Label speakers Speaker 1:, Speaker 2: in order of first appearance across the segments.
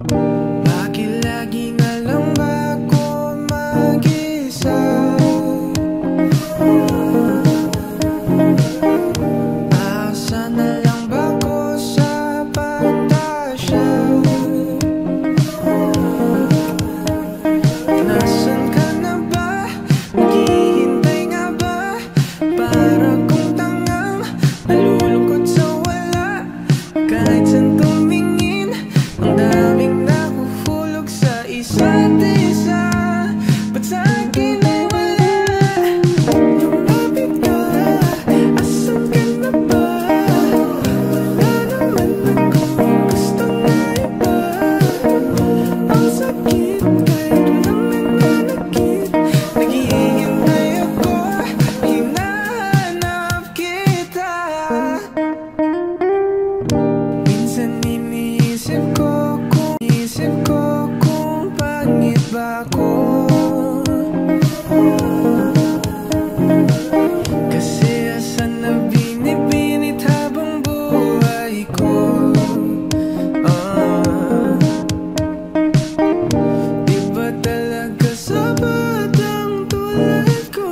Speaker 1: Bakit lagi na lang ba ako mag-isa? Asa na lang ba ako sa pantasya? Nasaan ka na ba? Naghihintay nga ba? Para kong tangang nalulungkot sa wala. Kahit saan tumingin, ang daming nahuhulog sa isa't isa. Ba't sa akin ay wala? Lumapit ka, asan ka na ba? Wala naman akong gusto na iba. Ang sakit kahit walang nananakit. Naghihintay ako, hinahanap kita. Minsan iniisip ko kung pangit ba ako. Kasi asan na binibinit habang buhay ko. Di ba talaga sapat ang tulad ko?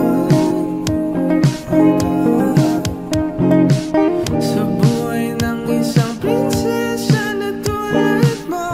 Speaker 1: Sa buhay ng isang prinsesa na tulad mo,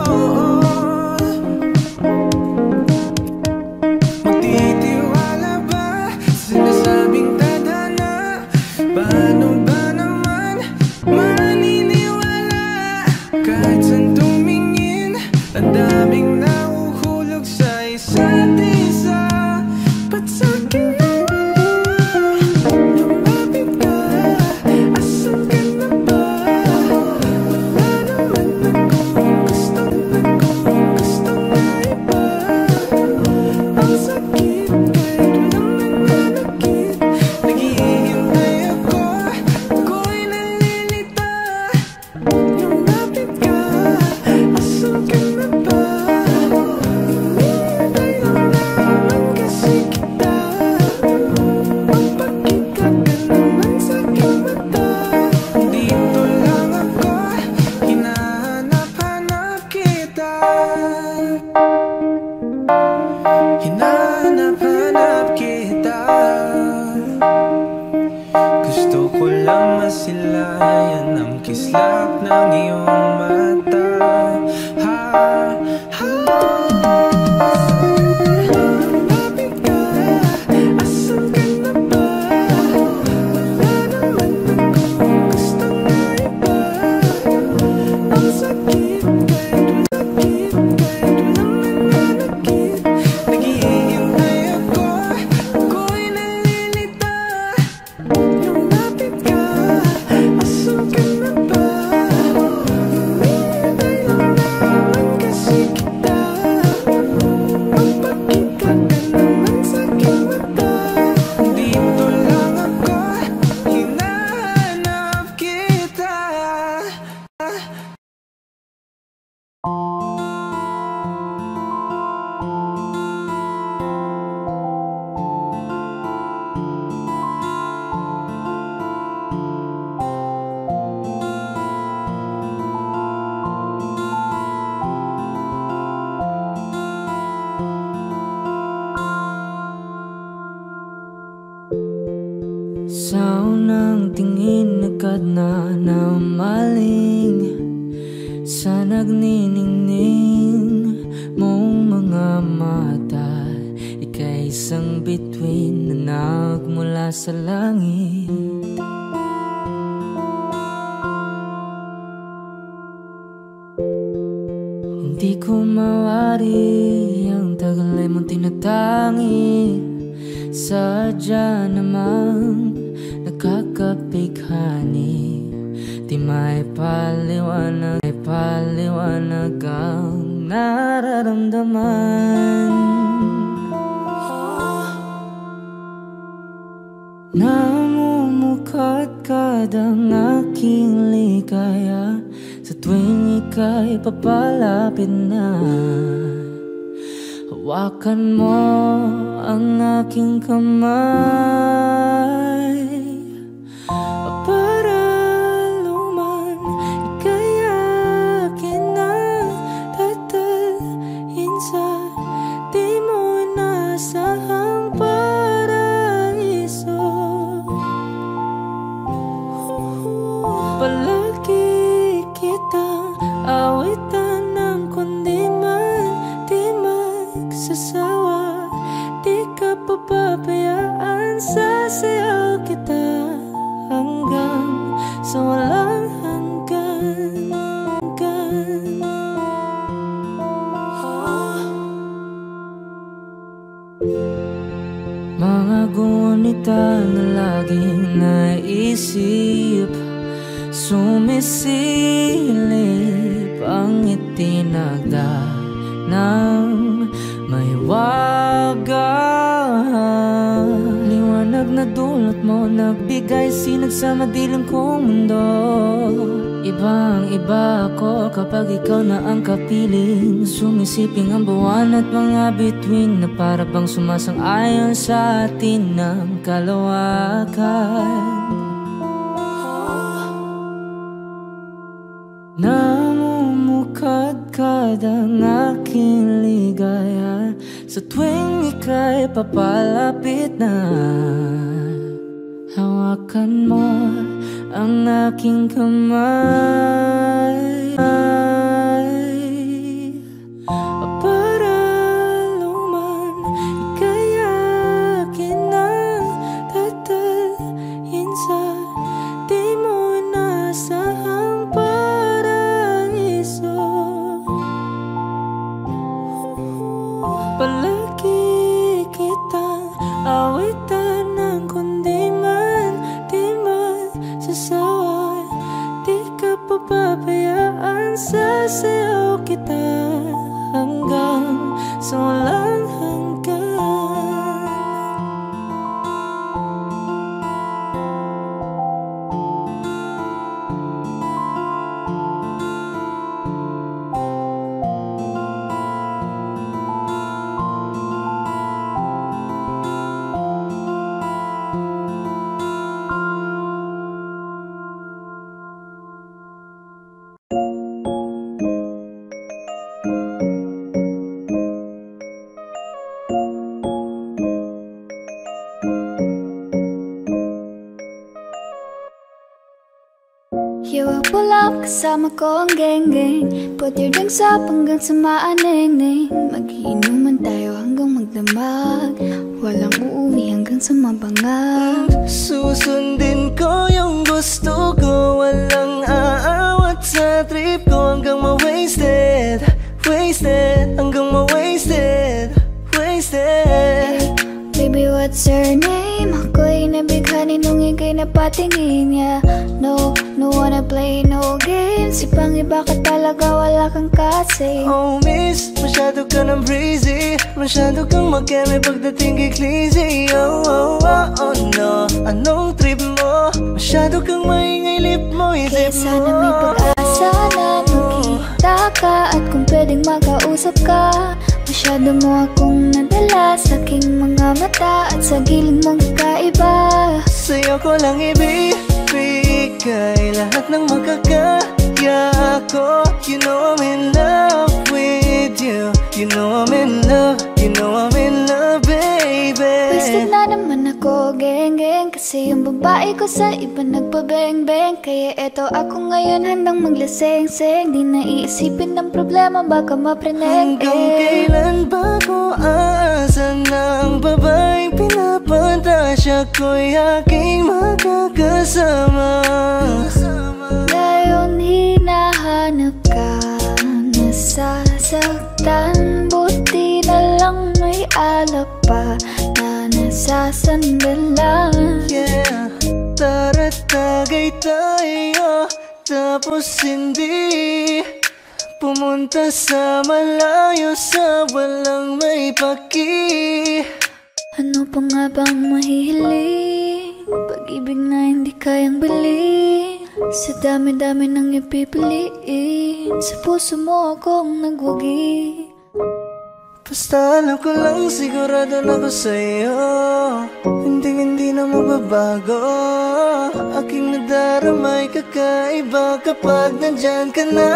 Speaker 1: magtitiwala ba sa sinasabing tadhana? Paano ba naman maniniwala? Kahit saan tumingin, ang daming nahuhulog sa isa't isa. Ba't sa'kin na wala? Lumapit ka, asan ka na ba? Wala naman akong gusto na iba. Ang sakit kahit walang nananakit. Naghihintay ako, ako'y nalilita. Lumapit ka, asan ka na ba? Hinihintay lang naman kasi kita. Magpakita ka naman sa aking mata. Dito lang ako, hinahanap-hanap kita. Hinahanap-hanap kita. Gusto ko lang masilayan ang kislap ng iyong mata. Ha, ha. Lumapit ka, asan ka na ba? Wala naman akong gusto na iba. Ang sakit kahit walang nananakit. Naghihintay ako, ako'y nalilita. Lumapit ka, asan ka na ba? Hinihintay lang naman kasi kita. Magpakita ka naman sa aking mata. Dito lang ako, hinahanap kita.
Speaker 2: Sa unang tingin agad na namaling sa nagniningning mong mga mata. Ika'y isang bituin na nagmula sa langit. Hindi ko mawari ang tagal ay mong tinatangi. Sadya namang nakakapighani. Di may paliwanag ang nararamdaman. Namumukadkad ang aking ligaya sa tuwing ika'y papalapit na. Hawakan mo ang aking kamay para luman ika'y akin na. isip, sumisilip ang itinagda ng mahiwagang liwanag na dulot mo, nagbigay sinag sa madilim kong mundo. Ibang iba ako kapag ikaw na ang kapiling, sumisiping ang buwan at mga bituin na para bang sumasang-ayon sa atin ng kalawakan. Namumukadkad ang aking ligaya sa tuwing ika'y papalapit na. Hawakan mo ang aking kamay para luman ika'y akin na tatalhin sa di mo inasahang paraiso. Palagi kitang awitan ng kundi man sasawa, di ka papabayaan, sasayaw kita hanggang sa walang hanggan.
Speaker 3: Pull-up kasama ko ang geng-geng, put your drinks up hanggang sa maaneng-neng. Magiinuman tayo hanggang magdamag, walang uuwi hanggang sa mabangag.
Speaker 1: Susundin ko yung gusto ko, walang aawat sa trip ko hanggang ma-wasted, wasted, hanggang ma-wasted, wasted.
Speaker 3: Baby, what's your name? Ako'y nabighani nung ika'y napatingin niya. No, no wanna play no games. Ibang iba ka talaga, wala kang kasi.
Speaker 1: Oh miss, masyado ka ng breezy, masyado kang mag-eme pagdating kay Clizzy. Oh, oh, oh, oh no, anong trip mo? Masyado kang maingay, lip mo,
Speaker 3: Kaya
Speaker 1: isip mo.
Speaker 3: sana may pag-asa na magkita ka, at kung pwedeng makausap ka. Masyado mo akong nadala sa aking mga mata, at sa giling mong kakaiba.
Speaker 1: Sa'yo ko lang ibibigay lahat ng makakaya ko. You know I'm in love with you, you know I'm in love, you know I'm in love, baby.
Speaker 3: Wasted na naman ako, geng-geng, kasi yung babae ko sa iba nagpabeng-beng. Kaya eto ako ngayon handang maglaseng-seng, di na iisipin ng problema, baka mapreneng.
Speaker 1: Hanggang kailan ba ko aasa ng babaeng pinapantasya ko'y aking makakasama?
Speaker 3: Ngayon hinahanap ka, nasasaktan, buti na lang may alak pa na nasasandalan.
Speaker 1: Yeah, tara tagay tayo, tapos hindi pumunta sa malayo, sa walang may paki.
Speaker 3: Ano pa nga bang mahihiling? Pag-ibig na hindi kayang bilhin, sa dami-dami nang ipipiliin, sa puso mo akong nagwagi.
Speaker 1: Basta alam ko lang, sigurado na ko sa'yo, hindi na magbabago. Aking nadarama ay kakaiba kapag nandyan ka na.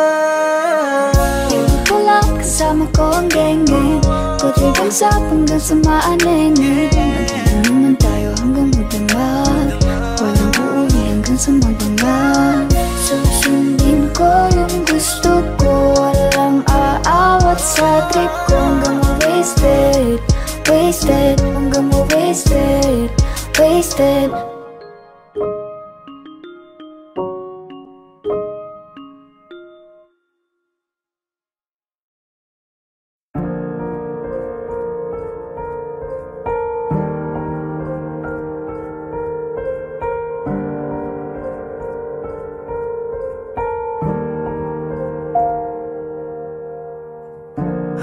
Speaker 3: Pull-up kasama ko ang geng-geng, kutri kang sa hanggang sa maaneng-neng. Magiinuman tayo hanggang magdamag, walang uuwi hanggang sa mabangag. Susundin ko yung gusto ko, walang aawat sa trip ko. Hanggang ma-wasted, wasted, hanggang ma-wasted, wasted.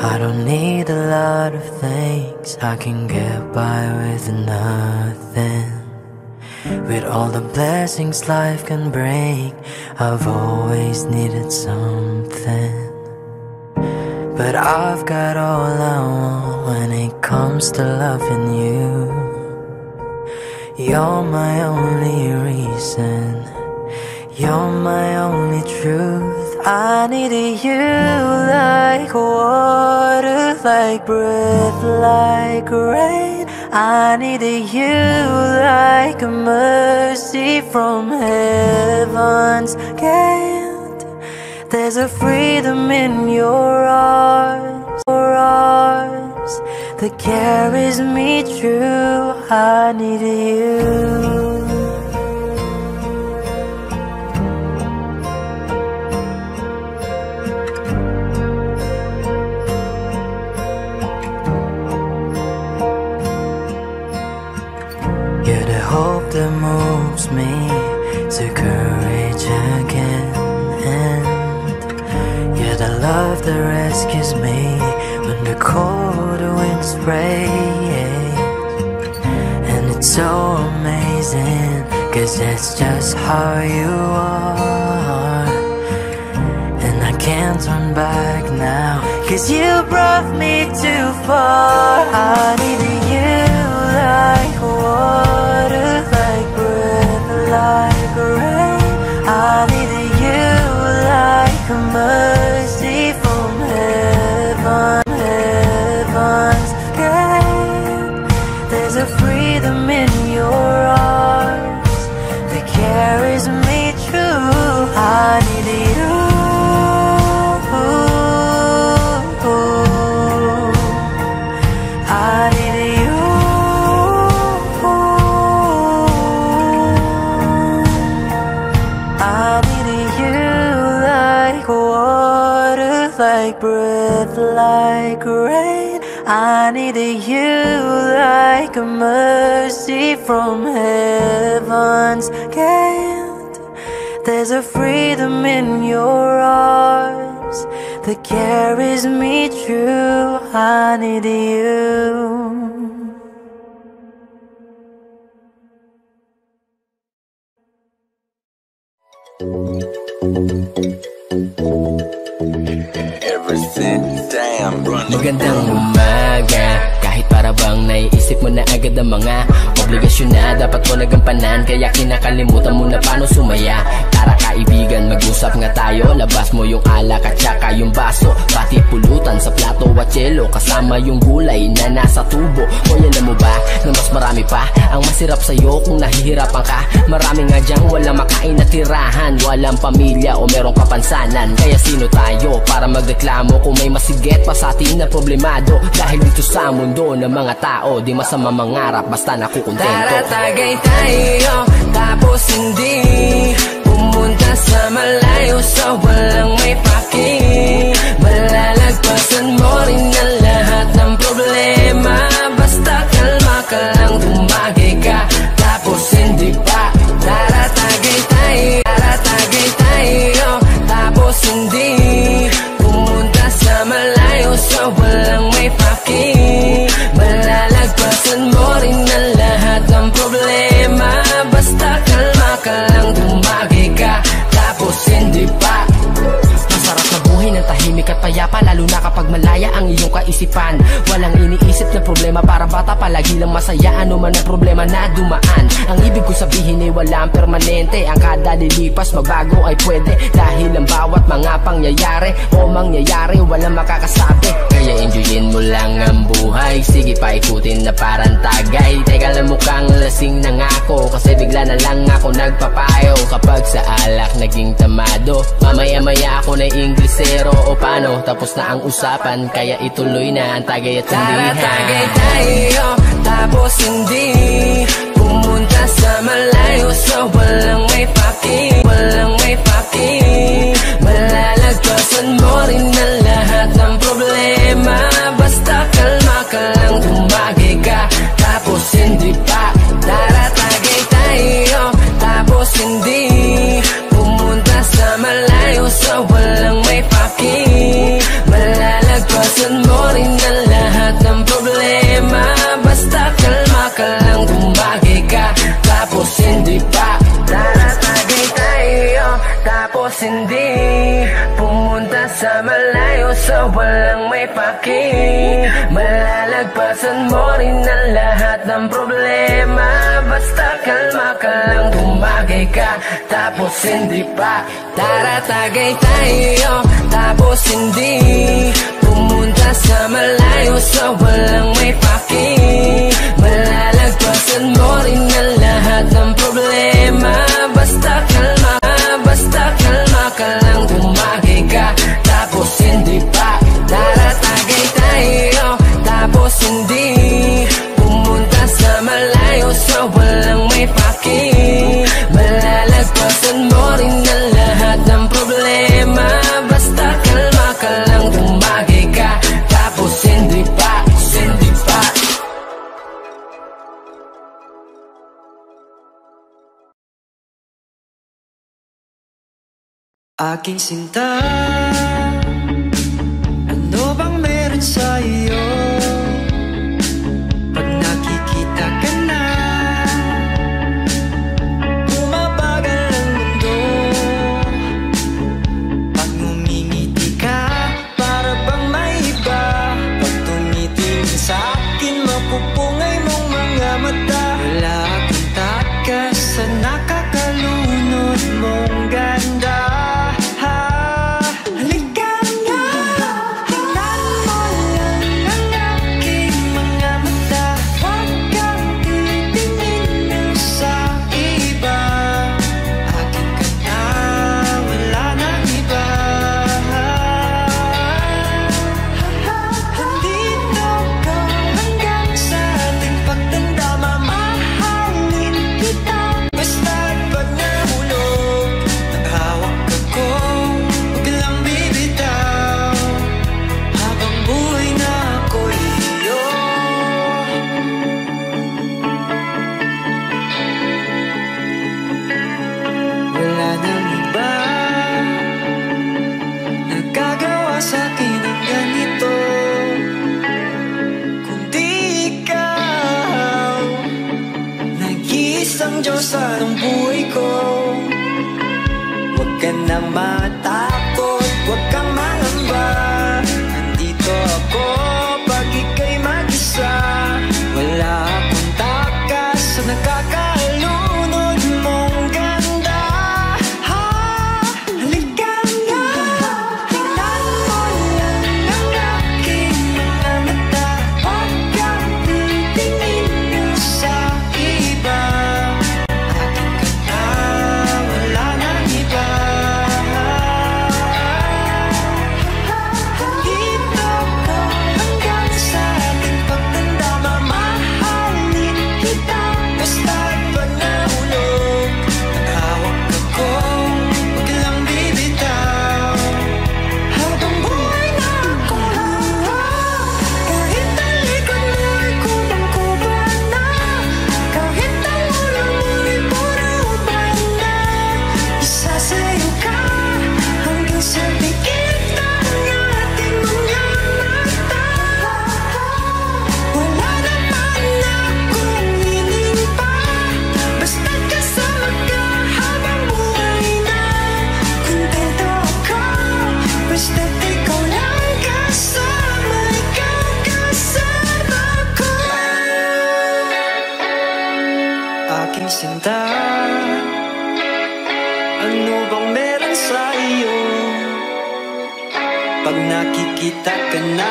Speaker 1: I don't need a lot of things, I can get by with nothing. With all the blessings life can bring, I've always needed something. But I've got all I want when it comes to loving you. You're my only reason, you're my only truth. I needed you like water, like breath, like rain. I needed you like a mercy from heaven's gate. There's a freedom in your arms that carries me through. I needed you. You're the hope that moves me to courage again, and you're the love that rescues me when the cold winds rain. And it's so amazing, 'cause that's just how you are. And I can't turn back now, 'cause you brought me too far. I needed you like water, like breath, like rain. I needed you like a mercy from heaven's gate. There's a freedom in your arms that carries me through. I needed you. I needed you. I needed you like water, like breath, like rain. I needed you like a mercy from heaven's gate. There's a freedom in your arms that carries me through. I needed you.
Speaker 4: Magandang umaga, kahit para bang naiisip mo na agad ang mga obligasyon na dapat mo nagampanan, kaya kinakalimutan mo na paano sumaya. Tara kaibigan, mag-usap nga tayo. Labas mo yung alak at saka yung baso, pati pulutan sa plato at yelo, kasama yung gulay na nasa tubo. O alam mo ba na mas marami pa ang masirap sa'yo kung nahihirapan ka? Marami nga dyang walang makain na tirahan, walang pamilya o merong kapansanan. Kaya sino tayo para magreklamo kung may masigit pa sa atin na problemado? Dahil dito sa mundo ng mga tao, di masama mangarap basta nakukontento. Tara tagay tayo, tapos hindi pumunta sa malayo, sa walang may paki. Malalagpasan mo rin ang lahat ng problema, basta kalma ka lang, tumagay ka, tapos hindi pa. Tara tagay tayo, tapos hindi pumunta sa malayo, sa walang may paki. Malalagpasan mo rin ang lahat ng problema, basta kalma ka lang, tumagay ka, tapos hindi pa. Masarap na buhay ng tahimik at payapa, lalo na kapag malaya ang iyong kaisipan. Walang iniisip na problema, para bata palagi lang masaya, ano man ang problema na dumaan. Ang ibig ko sabihin ay walang permanente, ang kada lilipas magbago ay pwede, dahil ang bawat mga pangyayari o mangyayari walang makakasabi. Kaya enjoyin mo lang ang buhay, sige pa ikutin na parang tagay. Teka lang, mukhang lasing na nga ako, kasi bigla na lang ako nagpapayo. Kapag sa alak naging tamado, mamaya-maya ako na Inglesero o paano, tapos na ang usapan, kaya ituloy na ang tagay at tindihan. Tara tagay tayo, tapos hindi pumunta sa malayo, sa walang may paki. Walang may paki. Malalagpasan mo rin ang lahat ng problema, basta kalma ka lang, tumagay ka, tapos hindi pa. Tara tagay tayo, tapos hindi pumunta sa malayo, sa walang may paki. Malalagpasan mo sa malayo sa walang may paki. Malalagpasan mo rin ang lahat ng problema. Basta kalma ka lang, tumagay ka, tapos hindi pa. Tara tagay tayo, tapos hindi pumunta sa malayo sa walang may paki. Malalagpasan mo rin ang lahat ng problema. Basta kalma ka lang, tumagay ka, tapos hindi pa. Tara tagay tayo, tapos hindi pumunta sa malayo sa walang may paki. Malalagpasan mo rin ang lahat ng problema. Basta kalma ka lang, tumagay ka, tapos hindi pa, hindi pa.
Speaker 1: Aking sinta, ano bang meron sa iyo? Pag nakikita ka na, bumabagal ang mundo. Pag ngumingiti ka, para bang may iba. Pag tumitingin sa akin, mapupungay mong mga mata. Wala akong takas sa nakakalunod mong ganda. Diyos anong buhay ko. Huwag ka na matakot, huwag kang mangamba. Andito ako pag ika'y mag-isa. Wala akong takas sa nakakalunod mong ganda. Halika na, tingnan mo lang ang aking mga mata. Huwag kang titingin sa iba. Aking sinta, ano bang meron sa iyo? Pag nakikita ka na,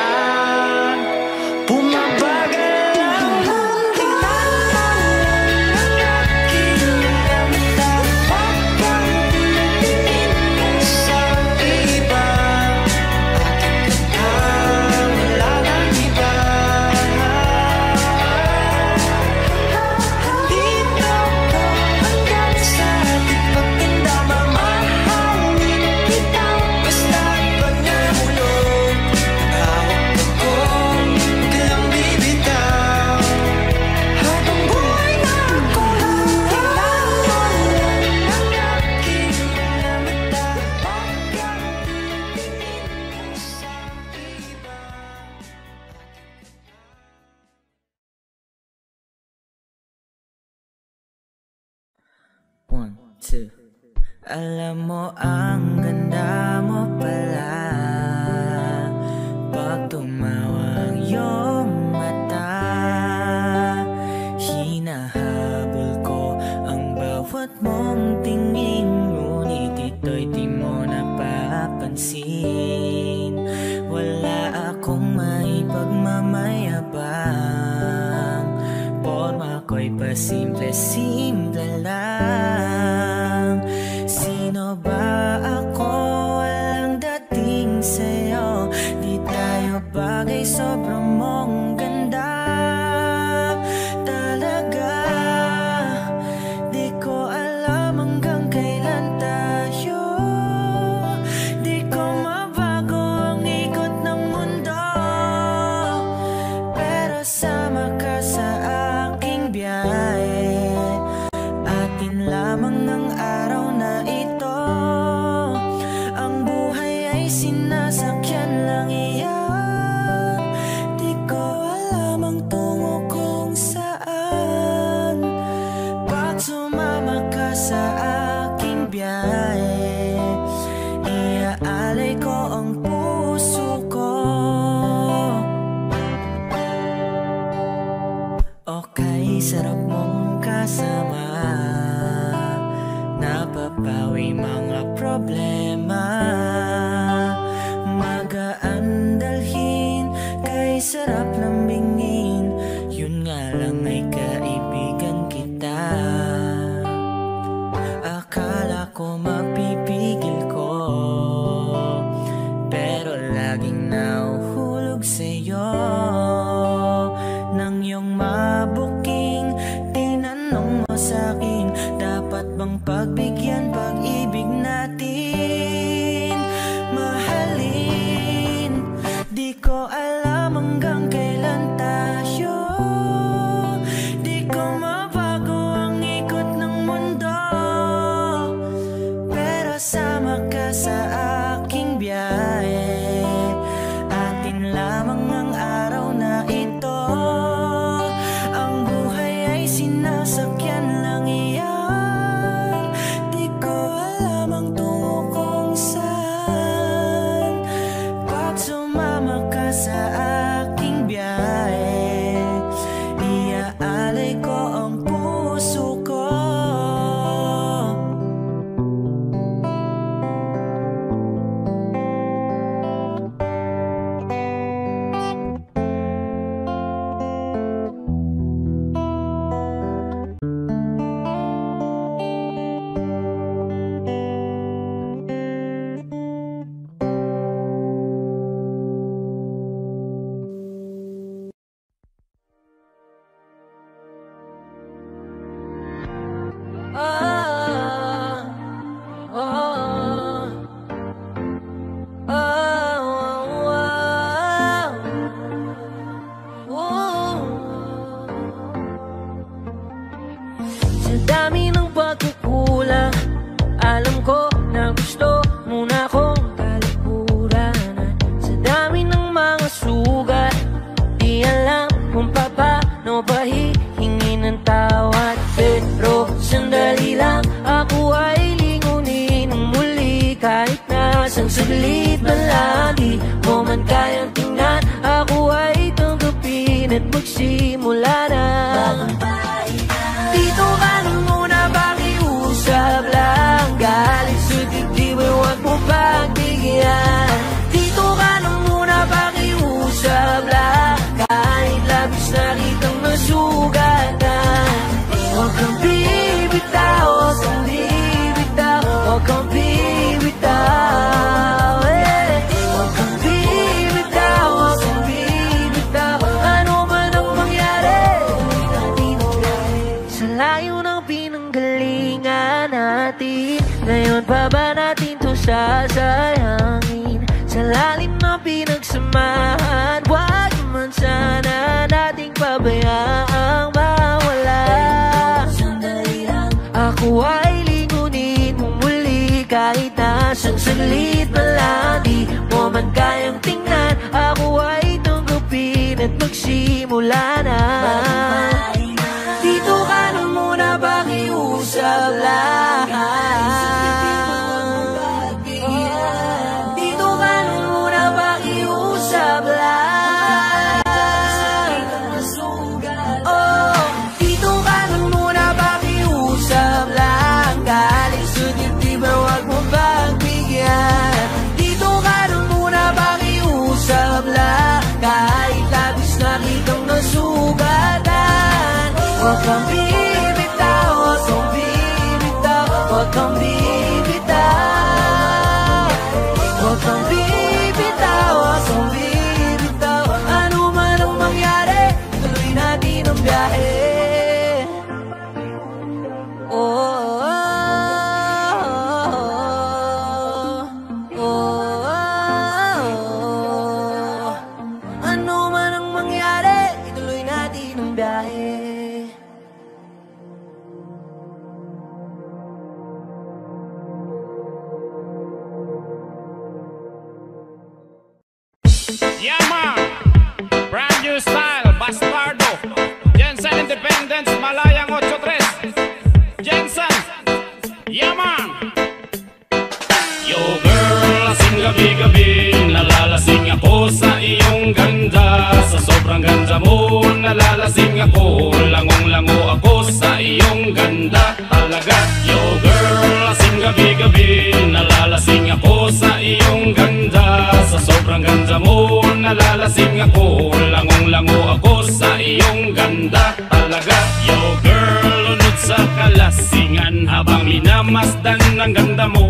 Speaker 1: bumabagal ang mundo. Ang aking mga mata, huwag kang titingin sa iba. Aking kanta, wala nang iba.
Speaker 2: One, two. Alam mo ang ganda mo pala.
Speaker 1: Wala akong may pagmamayabang, forma ko'y pasimple-simple lang. Sino ba ako? Walang dating sa'yo. Di tayo bagay, sobrang mong ganda. Talaga, di ko alam hanggang kailan tayo. Di ko mabago ang ikot ng mundo, pero sama ka sa aking biyahe. Atin lamang ng araw na ito. Ang buhay ay sinasakyan lang iyan. Di ko alam ang tungo kung saan. Pag sumama ka sa aking biyahe, iaalay ko ang puso ko. Okay, sarap mong kasama, napapawi mga problema. Magaan dalhin, kay sarap lambingin. Yun nga lang ay kaibigan kita. Akala ko mapipigil ko, pero laging nahuhulog sa'yo. Nang iyong mabuking, tinanong mo sa'kin, dapat bang pagbigyan pag-ibig natin? Mahalin, di ko alam hanggang kailan tayo. Di ko mabago ang ikot ng mundo, pero sama ka sa aking biyahe. Atin lamang ang araw na ito. Ang buhay ay sinasakyan lang iyan. Di ko alam ang tungo kung saan. Pag sumama ka sa aking biyahe, iaalay ko ang puso ko. Sa dami ng pagkukulang, alam ko na gusto mo na akong talikuran. Sa dami ng mga sugat, di alam kung paano ba hihingin ng tawad. Pero sandali lang, ako ay lingunin ng muli. Kahit nasang saglit man lang, di mo man kayang tingnan, ako ay tanggapin at magsimula na. Dito ka na muna, pakiusap lang. Galing sa dibdib ay huwag mo pagbigyan. Dito ka na muna, pakiusap lang. Kahit labis na kitang masugatan, huwag kang bibitaw, huwag kang bibitaw, huwag kang bibitaw, huwag kang bibitaw, huwag kang bibitaw. Ano man ang mangyari, sa layo ng pinanggalingan natin, ngayon pa ba natin to sasayangin? Sa lalim ng pinagsamahan, wag naman sana nating pabayaang mawala. Ako ay lingunin mo muli, kahit nasang saglit na lang, di mo man kayang tingnan, ako ay tanggapin at magsimula na. Dito ka na muna, pakiusap lang. Dito ka na muna, pakiusap lang. Oh, dito ka na muna, pakiusap lang. Galing sa dibdib, huwag mo pagbigyan. kang bibitaw, huwag kang bibitaw, huwag kang bibitaw. Ano man ang mangyari, tuloy natin ang biyahe. Ano man ang mangyari, ituloy natin ang biyahe.
Speaker 5: Yeah man, brand new style, Bastardo, Jensen Independence, Malayang 83, Jensen, yeah man. Yo girl, lasing gabi-gabi, nalalasing ako sa iyong ganda. Sa sobrang ganda mo, nalalasing ako, langong-lango ako sa iyong ganda talaga. Yo girl, lasing gabi-gabi, nalalasing ako sa iyong ganda. Sa sobrang ganda mo, nalalasing ako, langong-lango ako sa iyong ganda talaga. Yo girl, lunod sa kalasingan habang minamasdan ang ganda mo.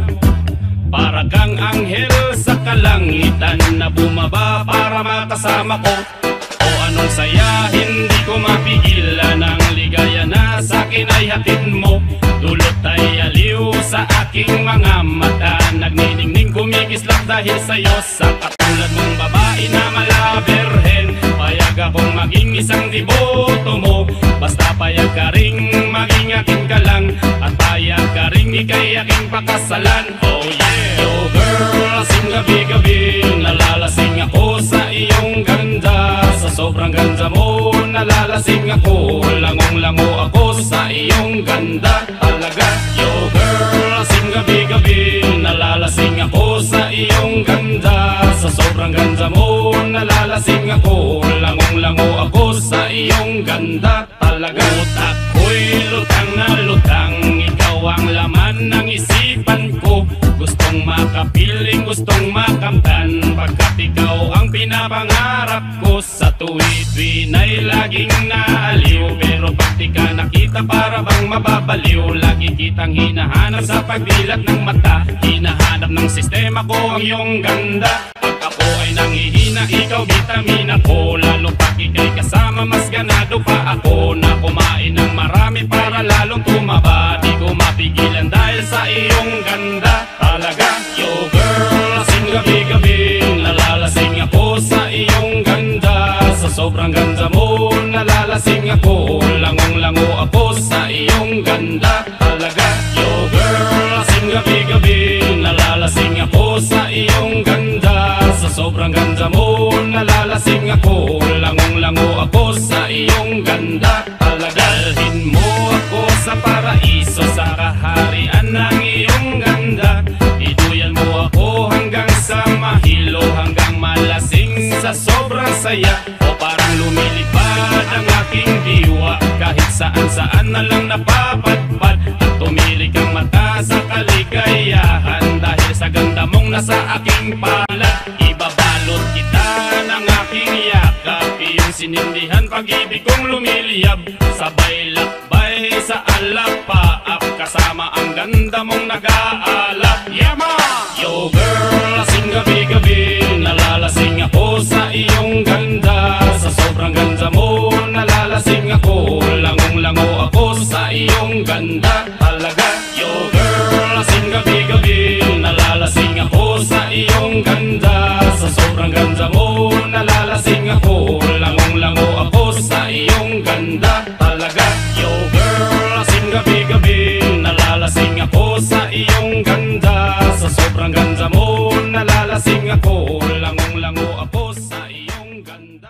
Speaker 5: Para kang anghel sa kalangitan na bumaba para makasama ko. O anong saya, hindi ko mapigilan ang ligaya na sa'kin ay hatid mo. Dulot ay aliw sa aking mga mata, nagniningning kumikislap dahil sa'yo. Sa katulad mong babae na malaberhen, payag akong maging isang deboto mo. Basta payag ka ring maging akin ka lang, at payag ka ring ikay aking pakasalan. Oh yeah! Yo girl, lasing gabi-gabi, nalalasing ako sa iyong ganda. Sa sobrang ganda mo, nalalasing ako, langong-lango ako sa iyong ganda talaga. Yo girl, lasing gabi-gabi, nalalasing ako sa iyong ganda. Sa sobrang ganda mo, nalalasing ako, langong-lango ako sa iyong ganda talaga. Utak ko'y lutang na lutang, ikaw ang laman ng isipan ko. Gustong makapiling, gustong makamtan, pagkat ikaw ang pinapangarap ko. Sa tuwid-tuwid ay laging naaliw, pero pag di ka nakita para bang mababaliw. Lagi kitang hinahanap sa pagdilat ng mata, hinahanap ng sistema ko ang iyong ganda. Pag ako ay nangihina, ikaw vitamina ko, lalo pag ikay kasama mas ganado pa ako. Na kumain ng marami para lalong tumaba, di ko mapigilan dahil sa iyong ganda talaga. Yo girl, lasing gabi-gabi, nalalasing ako sa iyong ganda. Sa sobrang ganda mo, nalalasing ako, langong-lango ako sa iyong ganda talaga. Yo girl, lasing gabi-gabi, nalalasing ako sa iyong ganda. Sa sobrang ganda mo, nalalasing ako, langong-lango ako sa iyong ganda talaga. Dalhin mo ako sa paraiso, sa kaharian ng iyong ganda. Iduyan mo ako hanggang sa mahilo, hanggang malasing sa sobrang saya. O parang lumilipad ang aking diwa, kahit saan-saan na lang napapadpad. At tumilig ang mata sa kaligayahan, dahil sa ganda mong nasa aking palad. Ibabalot kita ng aking yakap, iyong sinindihan pag-ibig kong lumiliyab. Sabay lakbay sa alapaap, kasama ang ganda mong nag-aalap. Yeah ma! Yo girl, lasing gabi-gabi, nalalasing ako sa iyong ganda. Sa sobrang ganda mo, nalalasing ako, langong-lango ako sa iyong ganda talaga. Yo girl, lasing gabi-gabi, nalalasing ako sa iyong ganda. Sa sobrang ganda mo, nalalasing ako, langong-lango ako sa iyong ganda talaga. Yo girl, lasing gabi-gabi, nalalasing ako sa iyong ganda. Sa sobrang ganda mo, nalalasing ako, langong-lango ako sa iyong ganda.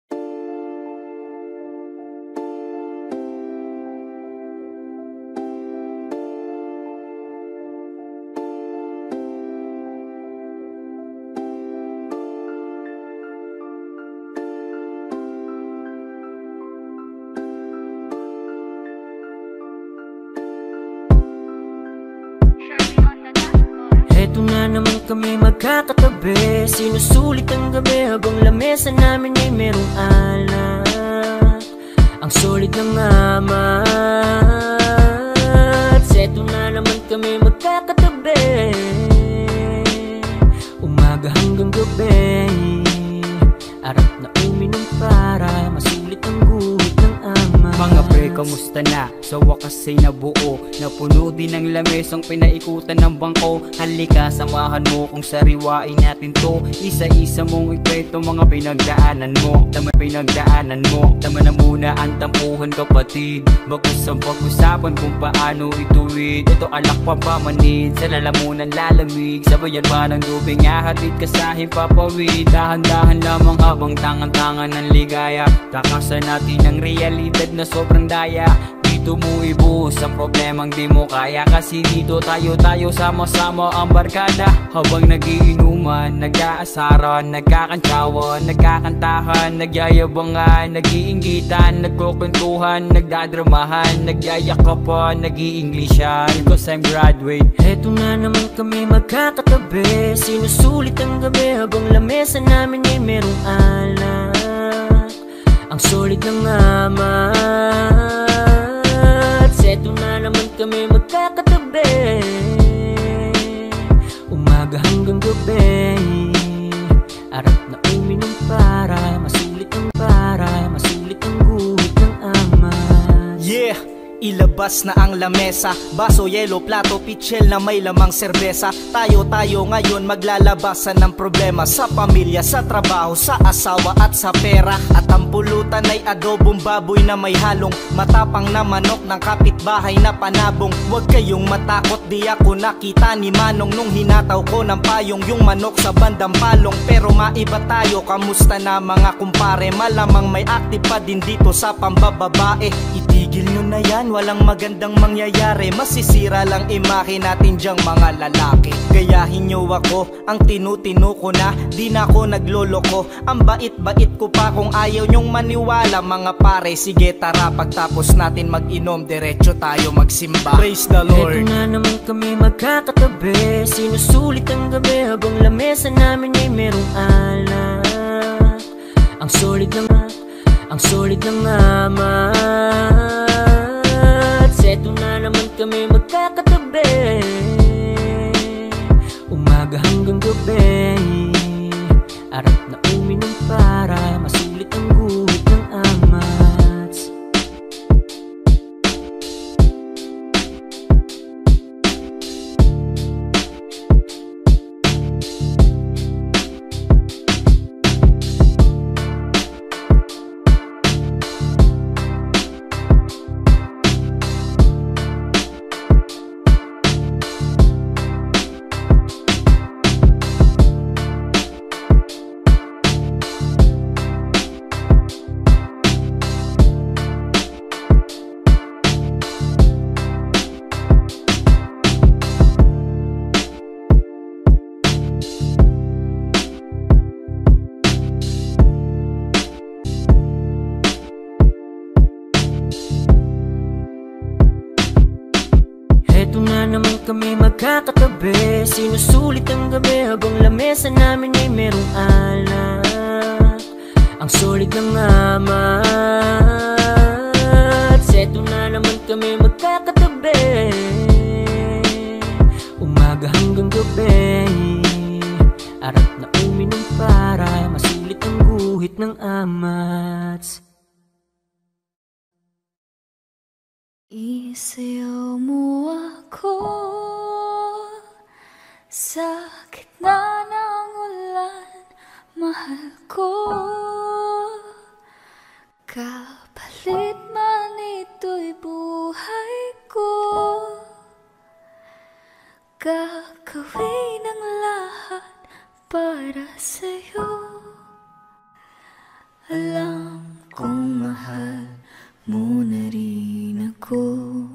Speaker 2: Eto na naman kami magkakatabi, sinusulit ang gabi habang lamesa namin ay merong alak. Ang solid ng amat. Eto na naman kami Umaga hanggang gabi, arap na uminom para masulit ang guhit ng ama.
Speaker 6: Mga pre, kamusta na? Sa wakas ay nabuo, napuno din ng lamesang pinaikutan ng bangko. Halika, samahan mo kung sariwain natin to. Isa-isa mong ikwento mga pinagdaanan mo. Tama pinagdaanan mo, tama na muna ang tampuhan kapatid. Bagus ang pag-usapan kung paano ituwid. Ito alak pampamanid, sa lalamunan lalamig. Sabayan pa ng lubing, ahatid ka sa himpapawid. Dahan-dahan lamang habang tangan-tangan ng ligaya. Takasan natin ang realidad na sobrang daya. Dito mo ibuhos ang problemang di mo kaya. Kasi dito tayo sama-sama ang barkada. Habang nagiinuman, nag-aasaran, nagkakantsawan, nagkakantahan, nagyayabangan, nag-iinggitan, nagkukwentuhan, nagdadramahan, nagyayakapan, nag-iinglisyan. Cause I'm graduate.
Speaker 2: Eto na naman kami magkakatabi, sinusulit ang gabi habang lamesa namin ay merong alak. Ang solid ng ama. Eto na naman kami magkakatabi, umaga hanggang gabi, arap na uminom para masulit ang guhit ng ama.
Speaker 7: Yeah! Ilabas na ang lamesa, baso, yelo, plato, pichel na may lamang serbesa. Tayo ngayon maglalabasan ng problema sa pamilya, sa trabaho, sa asawa at sa pera. At ang pulutan ay adobong baboy na may halong matapang na manok ng kapitbahay na panabong. Huwag kayong matakot, di ako nakita ni Manong nung hinataw ko ng payong yung manok sa bandang palong. Pero maiba tayo, kamusta na mga kumpare? Malamang may active pa din dito sa pambababae. Itigil nyo na yan, walang magandang mangyayari. Masisira lang imahe natin dyang mga lalaki. Gayahin nyo ako, ang tinutino ko na, di na ako nagloloko. Ang bait-bait ko pa kung ayaw nyong maniwala. Mga pare, sige tara, pagtapos natin mag-inom, diretso tayo magsimba. Praise the Lord.
Speaker 2: Eto na naman kami magkakatabi, sinusulit ang gabi habang lamesa namin ay merong alak. Ang solid ng ama. Eto na naman kami magkakatabi, umaga hanggang gabi, arap na uminom para masulit ang guhit ng amats. Eto na naman kami magkakatabi, sinusulit ang gabi habang lamesa namin ay merong alak. Ang solid ng ama. Eto na naman kami magkakatabi, umaga hanggang gabi, arap na uminom para masulit ang guhit ng amats.
Speaker 3: Isayaw mo ako sa gitna ng ulan, mahal ko. Kapalit man ito'y buhay ko, gagawin ang lahat para sa'yo. Alam kong mahal mo na rin ako.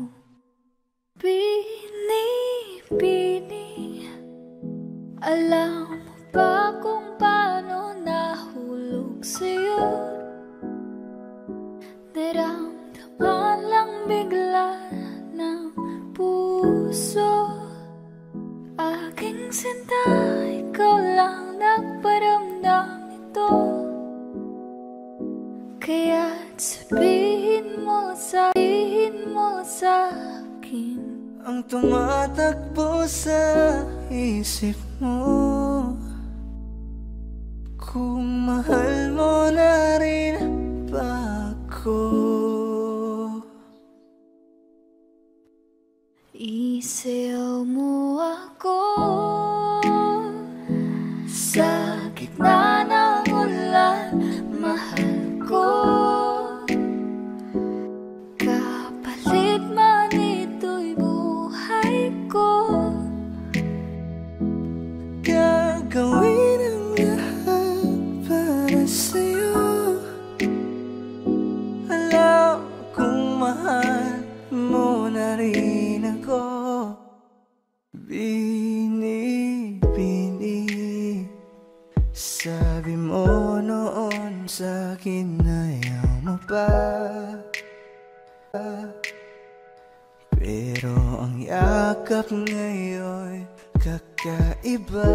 Speaker 3: Bini-bini, alam mo ba kung paano nahulog sa'yo? Naramdaman lang bigla ng puso. Aking sinta, ikaw lang nagparamdam ito. Kaya't sabihin mo sa akin
Speaker 1: ang tumatakbo sa isip mo.
Speaker 3: gitna ng ulan, mahal ko. Kapalit man ito'y buhay ko.
Speaker 1: Gagawin ang lahat para sa'yo. Alam kong mahal mo na rin ako. Bini-bini, sabi mo noon sa'kin ayaw mo pa. Pero ang yakap ngayon kakaiba.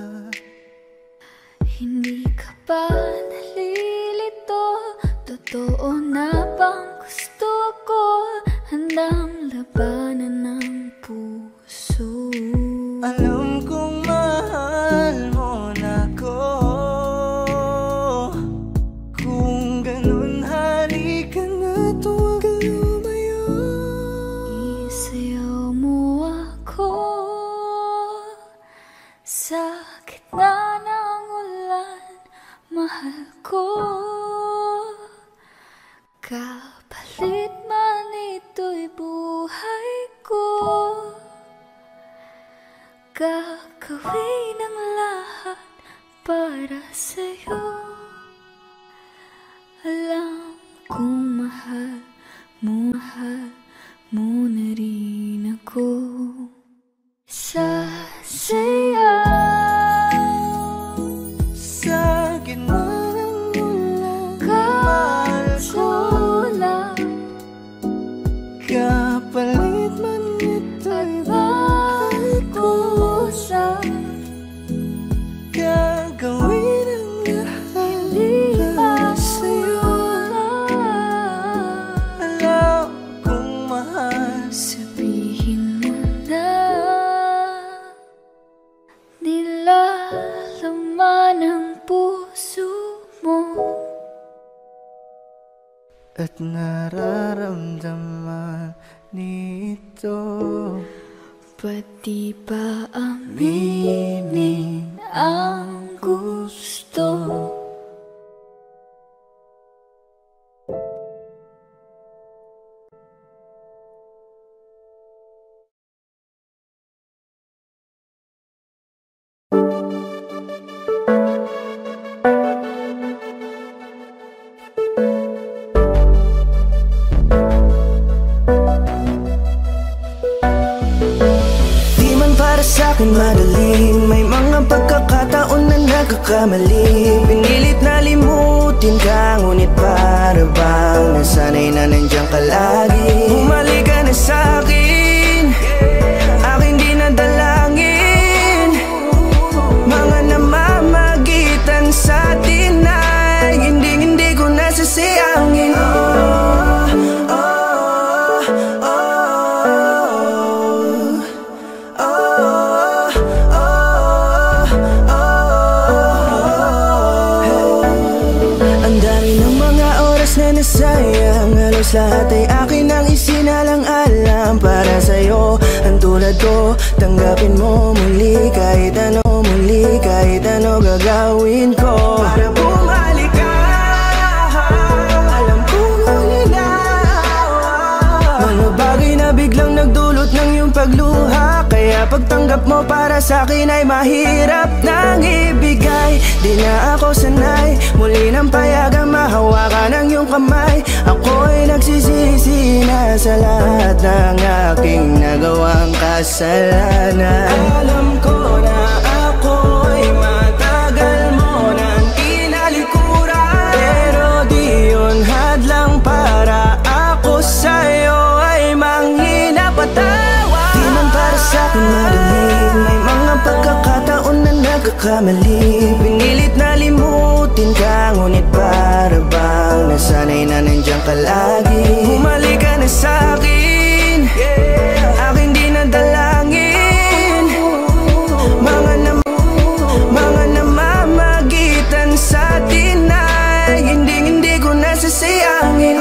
Speaker 3: Hindi ka ba nalilito? Totoo na bang gusto ko? Handang labanan ng puso.
Speaker 1: Alam kong mahal mo na ko. Kung ganun halika na, tuwag ka lumayo.
Speaker 3: Isayaw mo ako sa gitna ng ulan, mahal ko. Kapalit man ito'y buhay ko. Gagawin ang lahat para sa'yo. Alam kong mahal mo na rin ako. Sasayaw
Speaker 1: Sa gitna ng ulan,
Speaker 3: mahal ko lang.
Speaker 1: kapalit man ito'y buhay ko. Gagawin ang lahat para sa'yo. Alam kong mahal.
Speaker 3: Sabihin mo na nilalaman ang puso mo
Speaker 1: At nararamdaman nito.
Speaker 3: Pati ba aminin ang gusto?
Speaker 1: Sa'kin madaling, may mga pagkakataon na nagkakamali. Pinilit na limutin ka, ngunit para bang nasanay na nandiyan ka lagi. Bumalik ka na sa'kin, aking dinadalangin. Mga namamagitan sa'tin ay hindi ko nasasayangin. Sayang, halos lahat ay akin ang isinalang-alam para sa'yo. Ang tulad ko, tanggapin mo muli kahit ano, gagawin ko para bumalik ka. Alam kong ulinaw mga bagay na biglang nagdulot ng iyong pagluha. Kaya pagtanggap mo para sa'kin ay mahirap nang ibigay. Di na ako sanay, muli nang payagang mahawakan ang iyong kamay. Ako'y nagsisisi na sa lahat ng aking nagawang kasalanan. Alam ko na ako'y matagal mo nang tinalikuran, pero di yun hadlang para ako sa'yo ay manghina patawa. Di man para sa'kin madaling, may mga pagkakataon na nagkakamali. Pinilit na limutin ka, ngunit para bang nasanay na nandiyan ka lagi. Bumalik ka na sa'kin, aking dinadalangin. Mga namamagitan sa'tin ay hindi ko nasasayangin.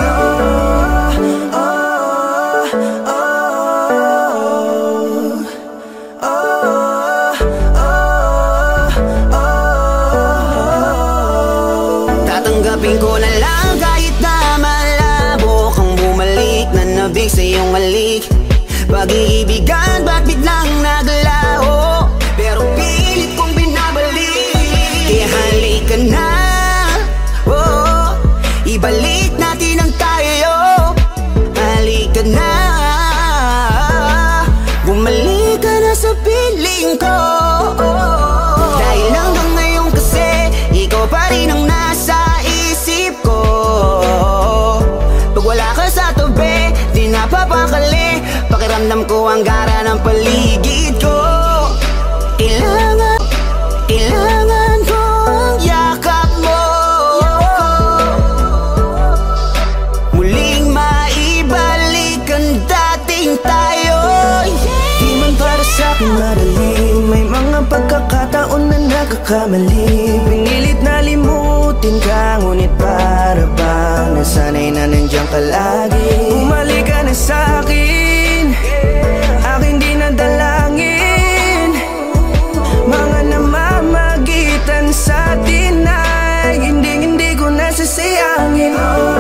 Speaker 8: Tanggapin ko na lang kahit na malabo kang bumalik, nanabig sa iyong halik. Pag-iibigan ba't biglang naglaho, pero pilit kong binabalik. Kaya halika na, oh, ibalik natin ang tayo. Halika na, bumalik ka na sa piling ko. Dahil hanggang ngayon kasi ikaw pa rin ang nasa isip ko. Pag wala ka sa tabi, di napapakali. Pakiramdam ko ang gara ng paligid ko. Kailangan ko ang yakap mo. Muling maibalik ang dating tayo.
Speaker 1: Di man para sa'kin madali, may mga pagkakataon na nagkakamali. Pinilit na limutin ka, ngunit para bang nasanay na nandiyan ka lagi. Bumalik ka na sa'kin, aking di nadalangin. Mga namamagitan sa atin ay hindi ko nasasayangin.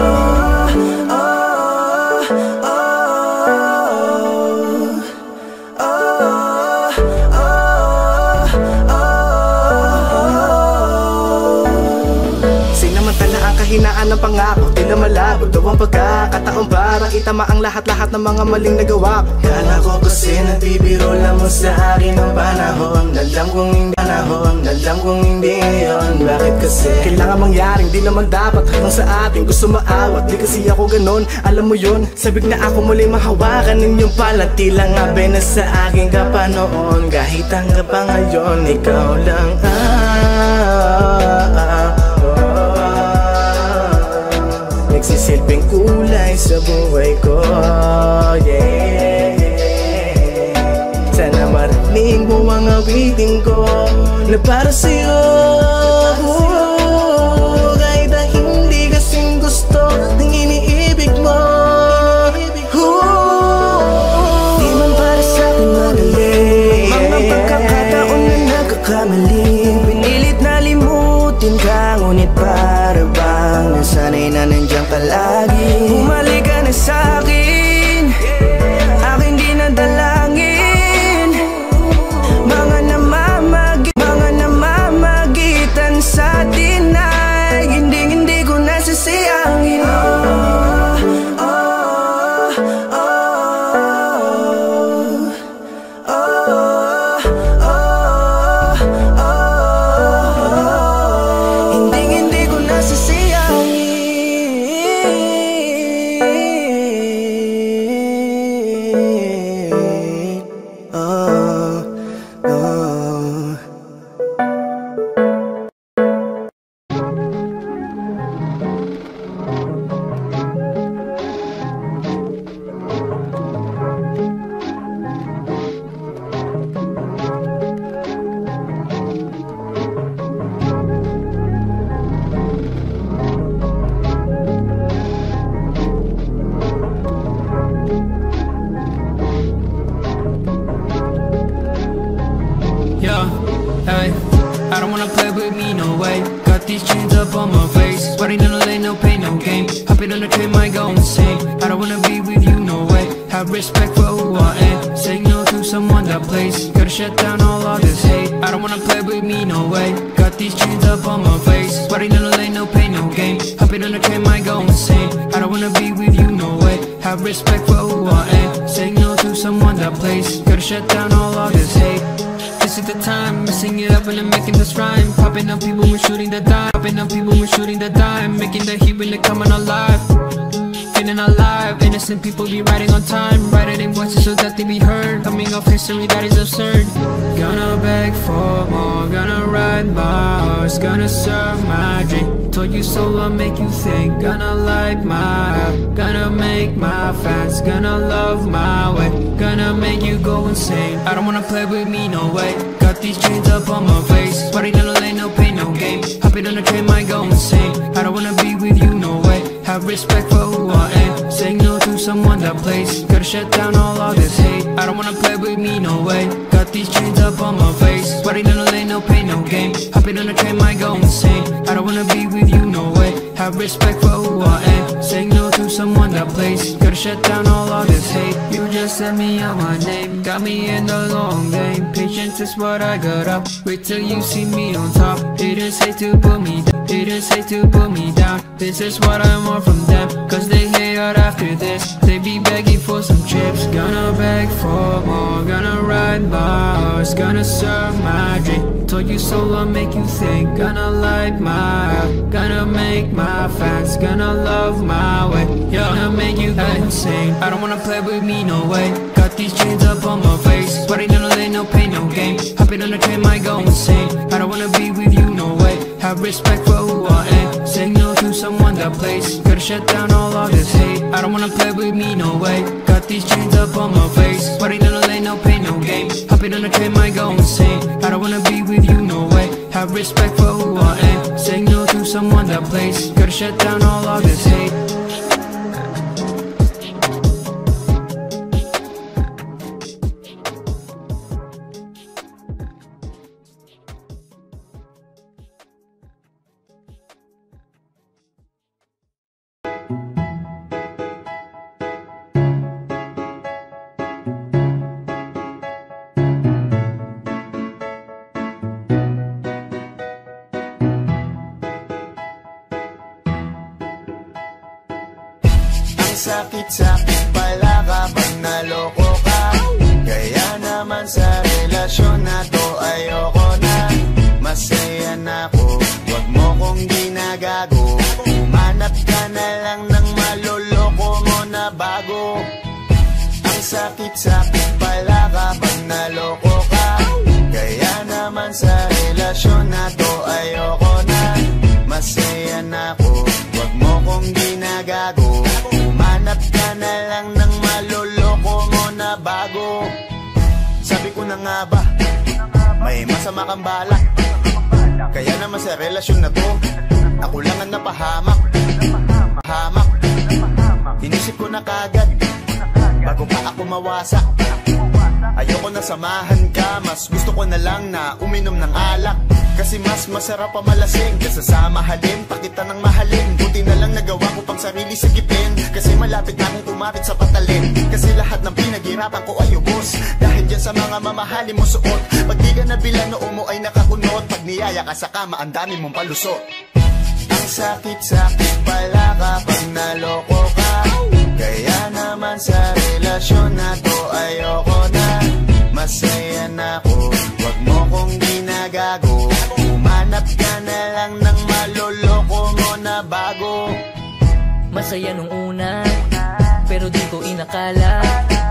Speaker 9: Hinaan ng pangako, di na malabo daw ang pagkakataon para itama ang lahat-lahat ng mga maling nagawa ko. Kala ko kasi nabibiro lang mo sa akin ang panahon. Alam kong hindi yun. Bakit kasi kailangan mangyaring di naman dapat hanggang sa atin gusto maawat. Di kasi ako ganon, alam mo yun. Sabik na ako muli mahawakan ninyong pala. Tila nga ba na sa akin ka pa noon. Kahit hanggang pa ngayon, ikaw lang nagsisilbing kulay sa buhay ko, yeah. Sana marinig mo ang awitin ko na para sa'yo, kahit na hindi kasing gusto ng iniibig mo.
Speaker 1: Di man para sa'kin madali, mga pagkakataon na nagkakamali. Pinilit na limutin ka, ngunit para bang nasanay na nandiyan ka lagi. Bumalik ka na sa'kin, aking di nadalangin. Mga namamagitan sa atin ay hindi ko nasasayangin. Hindi ko nasasayangin.
Speaker 10: Hey, I don't wanna play with me, no way. Got these chains up on my face, sweating in the lane, no pain, no game. Hopping on the train, might go insane. I don't wanna be with you, no way. Have respect for who I am. Say no to someone that plays. Gotta shut down all of this hate. I don't wanna play with me, no way. Got these chains up on my face, sweating in the lane, no pain, no game. Hopping on the train, might go insane. I don't wanna be with you, no way. Have respect for who I am. Say no to someone that plays. Gotta shut down all of this hate. This is the time, messing it up and I'm making this rhyme. Popping up people, we're shooting the dime. Popping up people, we're shooting the dime. Making the heat when they're coming alive. Feeling alive, innocent people be riding on time. Writing in voices so that they be heard. Coming off history that is absurd. Gonna beg for more, gonna ride my horse. Gonna serve my drink, told you so I'll make you think. Gonna like my app, gonna make my fans. Gonna love my way, gonna make you go insane. I don't wanna play with me, no way. Got these chains up on my face, sweating in the lane, no pain, no game. Hopping on the train, might go insane. I don't wanna be with you, no way. Have respect for who I am. Saying no to someone that plays. Gotta shut down all of this hate. I don't wanna play with me, no way. Got Got these chains up on my face, sweating in the lane, no pain, no game. Hopping on the train, might go insane. I don't wanna be with you, no way. Have respect for who I am. Saying no to someone that plays. Gotta shut down all of this hate. You just sent me out my name, got me in the long game. Patience is what I got up. Wait till you see me on top. Haters hate to put me down. Haters hate to put me down. This is what I want from them, cause they hate out after this. They be begging for some chips. Gonna beg for more. Gonna ride my horse. Gonna serve my drink. Told you so, I'll make you think. Gonna light my up. Gonna make my fans. Gonna love my way. Gonna make you go insane. I don't wanna play with me, no way. Got these chains up on my face, sweating in the lane, no pain, no game. Hopping on the train, might go insane. I don't wanna be with you, no way. Have respect for who I am. Saying no to someone that plays. Gotta shut down all of this hate. I don't wanna play with me, no way. Got these chains up on my face, sweating in the lane, no pain, no game. Hopping on the train, might go insane. I don't wanna be with you, no way. Have respect for who I am. Saying no to someone that plays. Gotta shut down all of this hate.
Speaker 1: Sakit-sakit pala kapag naloko ka. Kaya naman sa relasyon na to ayoko na. Masaya na ako, wag mo kong ginagago. Manap ka na lang ng maloloko mo na bago. Ang sakit-sakit pala kapag naloko ka. Kaya naman sa relasyon na to ayoko na. Masaya na ako, wag mo kong ginagago. Hanap ka na lang ng maloloko mo na bago. Sabi ko na nga ba, may masama kang balak. Kaya naman sa relasyon na to, ako lang ang napahamak. Inisip ko na kagad, bago pa ako mawasak. Ayoko na samahan ka, mas gusto ko na lang na uminom ng alak. Kasi mas masarap pa malasing kaysa sa mahalin, pakita ng mahalin. Buti na lang nagawa ko pang sarili sigipin, kasi malapit na akong kumapit sa patalin. Kasi lahat ng pinaghirapan ko ay ubos, dahil dyan sa mga mamahalin mo suot. Pag di ka nabilan, noo mo ay nakakunot. Pag niyaya ka sa kama, ang dami mong palusot. Ang sakit-sakit pala kapag naloko ka. Kaya naman sa relasyon na to ayoko na. Masaya na ako, wag mo kong ginagago. Umanap ka na lang ng maloloko mo na bago.
Speaker 2: Masaya nung una, pero di ko inakala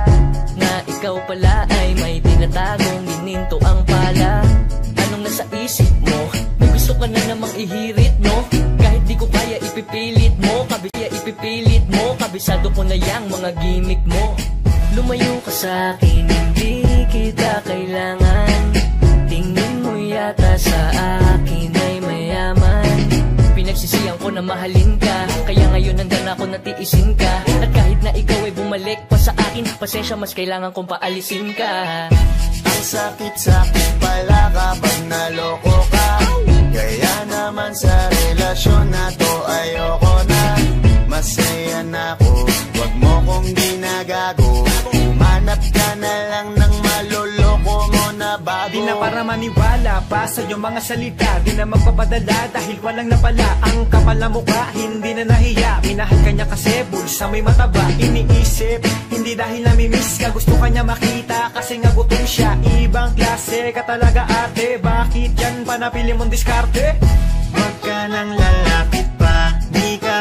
Speaker 2: na ikaw pala ay may tinatagong gininto ang pala. Anong nasa isip mo? May gusto ka na namang ihirit, no? Kahit di ko kaya ipipilit mo, ipipilit mo. Kabisado ko na yang mga gimmick mo. Lumayo ka sa akin, hindi kita kailangan. Tingin mo yata sa akin ay mayaman. Pinagsisiyan ko na mahalin ka, kaya ngayon nandan ako natiisin ka. At kahit na ikaw ay bumalik pa sa akin, pasensya, mas kailangan kong paalisin ka.
Speaker 1: Ang sakit-sakit pala kapag naloko ka. Kaya naman sa relasyon na to ayoko na. Masaya na ako, wag mo kong ginagago. Umanap ka na lang ng maloloko mo na bago.
Speaker 11: Di na para maniwala pa sa iyong mga salita. Di na magpapadala dahil walang napala. Ang kapal na mukha, hindi na nahiya. Minahal ka niya kasi bulsa may mataba. Iniisip, hindi dahil namimiss ka. Gusto ka niya makita kasi nga gutom siya. Ibang klase ka talaga ate. Bakit yan pa napili mong diskarte?
Speaker 1: Wag ka nang lalapit pa, di ka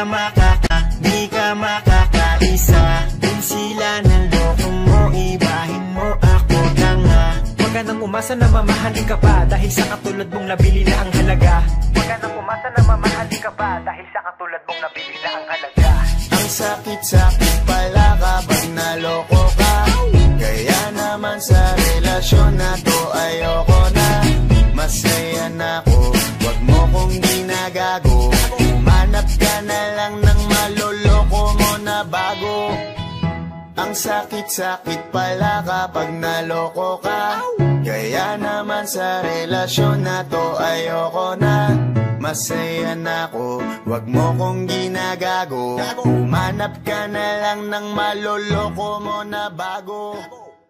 Speaker 1: makakaisa. Kung sila ng loko mo, ibahin mo ako na nga.
Speaker 11: Wag ka nang umasa na mamahalin ka pa, dahil sa katulad mong nabili na ang halaga. Wag ka nang umasa na mamahalin ka pa, dahil sa katulad mong nabili na ang halaga.
Speaker 1: Ang sakit-sakit pala kapag naloko ka. Kaya naman sa relasyon na to ayoko na. Masaya na ako, wag mo kong ginagago. Umanap ka na lang ng maloloko mo na bago.
Speaker 12: Ang sakit-sakit pala kapag naloko ka. Kaya naman sa relasyon na to ayoko na. Masaya na ako, wag mo kong ginagago. Humanap ka na lang ng maloloko mo na bago.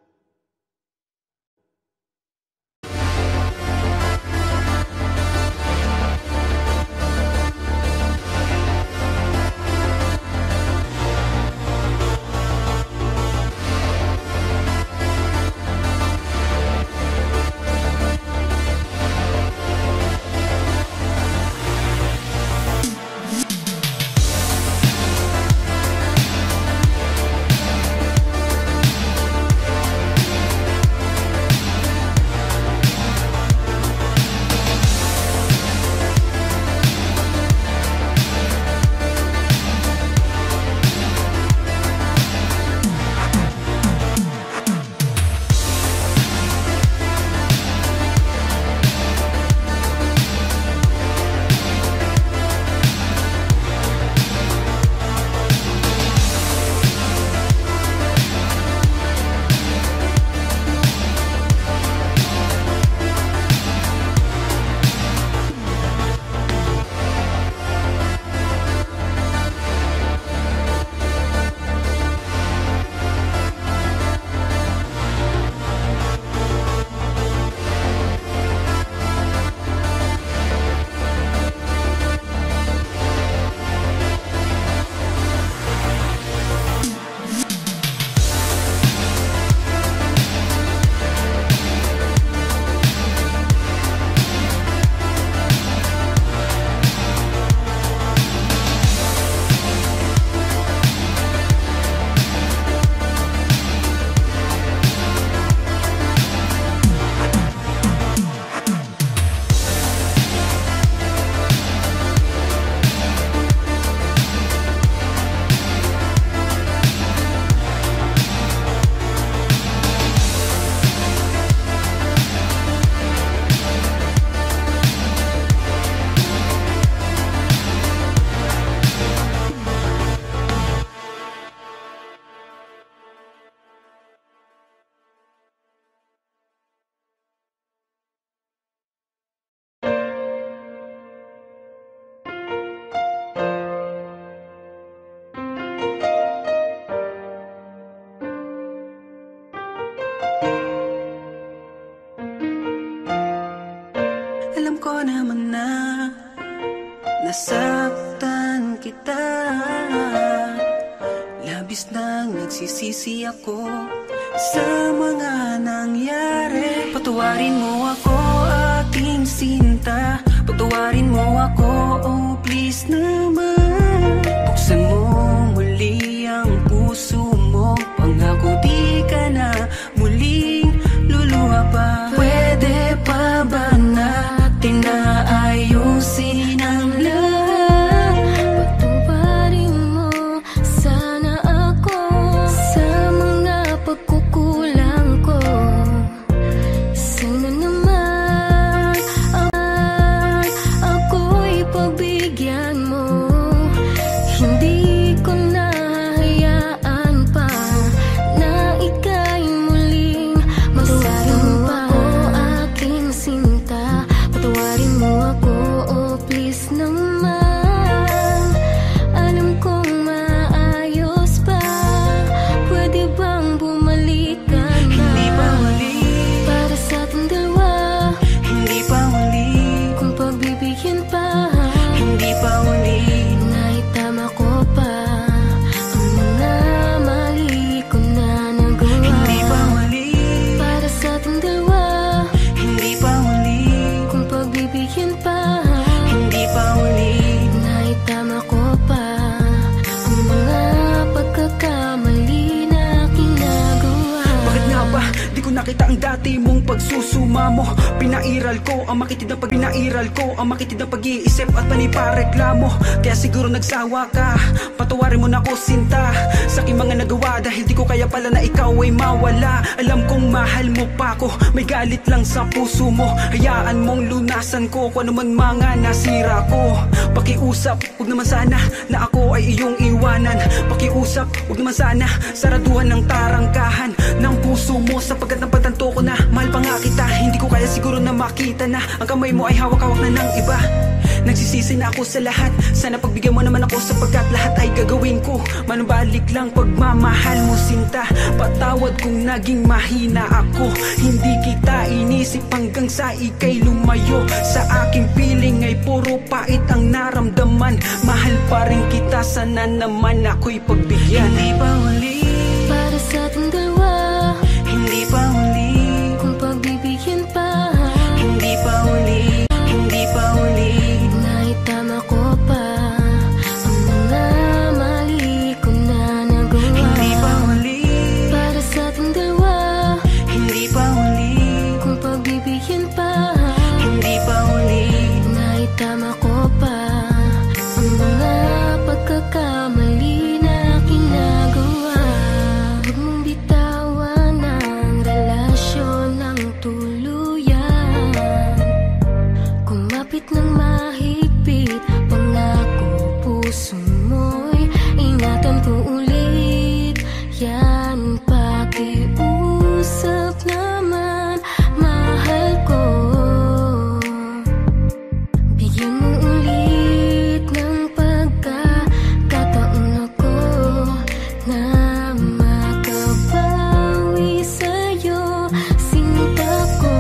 Speaker 13: Nasaktan kita, labis nang nagsisisi ako sa mga nangyari. Patawarin mo ako, aking sinta. Patawarin mo ako, oh please naman. Buksan mo muli ang puso mo. Pangako di ka na muling luluha pa. Pwede pa ba natin na ayusin ang lahat? Patawarin mo sana ako sa mga pagkukulang ko. Sana naman ako'y pagbigyan mo. Hindi ko nahahayaan pa na ika'y muling magsama pa. Aking sinta, patawarin mo ako, oh please naman. Alam kong maayos pa, pwede bang bumalik ka na? Hindi pa huli para sa ating dalawa. Hindi pa huli kung pagbibigyan pa. Hindi pa huli naitama ko pa ang mga mali ko na nagawa. Hindi pa huli para sa ating dalawa. Hindi pa huli kung pagbibigyan pa. Hindi pa huli naitama ko pa ang mga pagkakamali na aking nagawa.
Speaker 14: Bakit nga ba di ko nakita ang dati mong pagsusuma mo. Pinairal ko ang makitid na pag-iisip at panipareklamo. Kaya siguro nagsawa ka, patawarin mo na ako sinta sa aking mga nagawa, dahil di ko kaya pala na ikaw ay mawala. Alam kong mahal mo pa ako, may galit lang sa puso mo. Hayaan mong lunasan ko kung ano man mga nasira ko. Pakiusap, huwag naman sana na ako ay iyong iwanan. Pakiusap, huwag naman sana saraduhan ng tarangkahan ng puso mo, sapagkat napagtanto ko na mahal pa nga kita. Hindi ko kaya siguro na makita na ang kamay mo ay hawak-hawak na ng iba. Nagsisisi na ako sa lahat, sana pagbigyan mo naman ako, sapagkat lahat ay gagawin ko. Manubalik lang pagmamahal mo sinta, patawad kung naging mahina ako. Hindi kita inisip hanggang sa ika'y lumayo. Sa aking piling ay puro pait ang naramdaman. Mahal pa rin kita, sana naman ako'y pagbigyan.
Speaker 13: Hindi pa huli para sa ating dalawa,
Speaker 14: hindi pa huli
Speaker 13: kung pagbibigyan pa.
Speaker 14: Hindi pa huli, hindi pa huli.
Speaker 13: Naitama ko pa ang mga mali ko na nagawa.
Speaker 14: Hindi pa huli
Speaker 13: para sa ating dalawa,
Speaker 14: hindi pa huli
Speaker 13: kung pagbibigyan pa.
Speaker 14: Hindi pa huli.
Speaker 13: Naitama ko pa ang mga pagkakamali na aking nagawa. Huwag mong bitawan ang relasyon ng tuluyan. Kumapit ng mahigpit, pangako puso mo'y ingatan ko ulit. Yan, pakiusap naman, mahal ko. Bigyan mo ulit ng pagkakataon ako na makabawi sa'yo, sinta ko.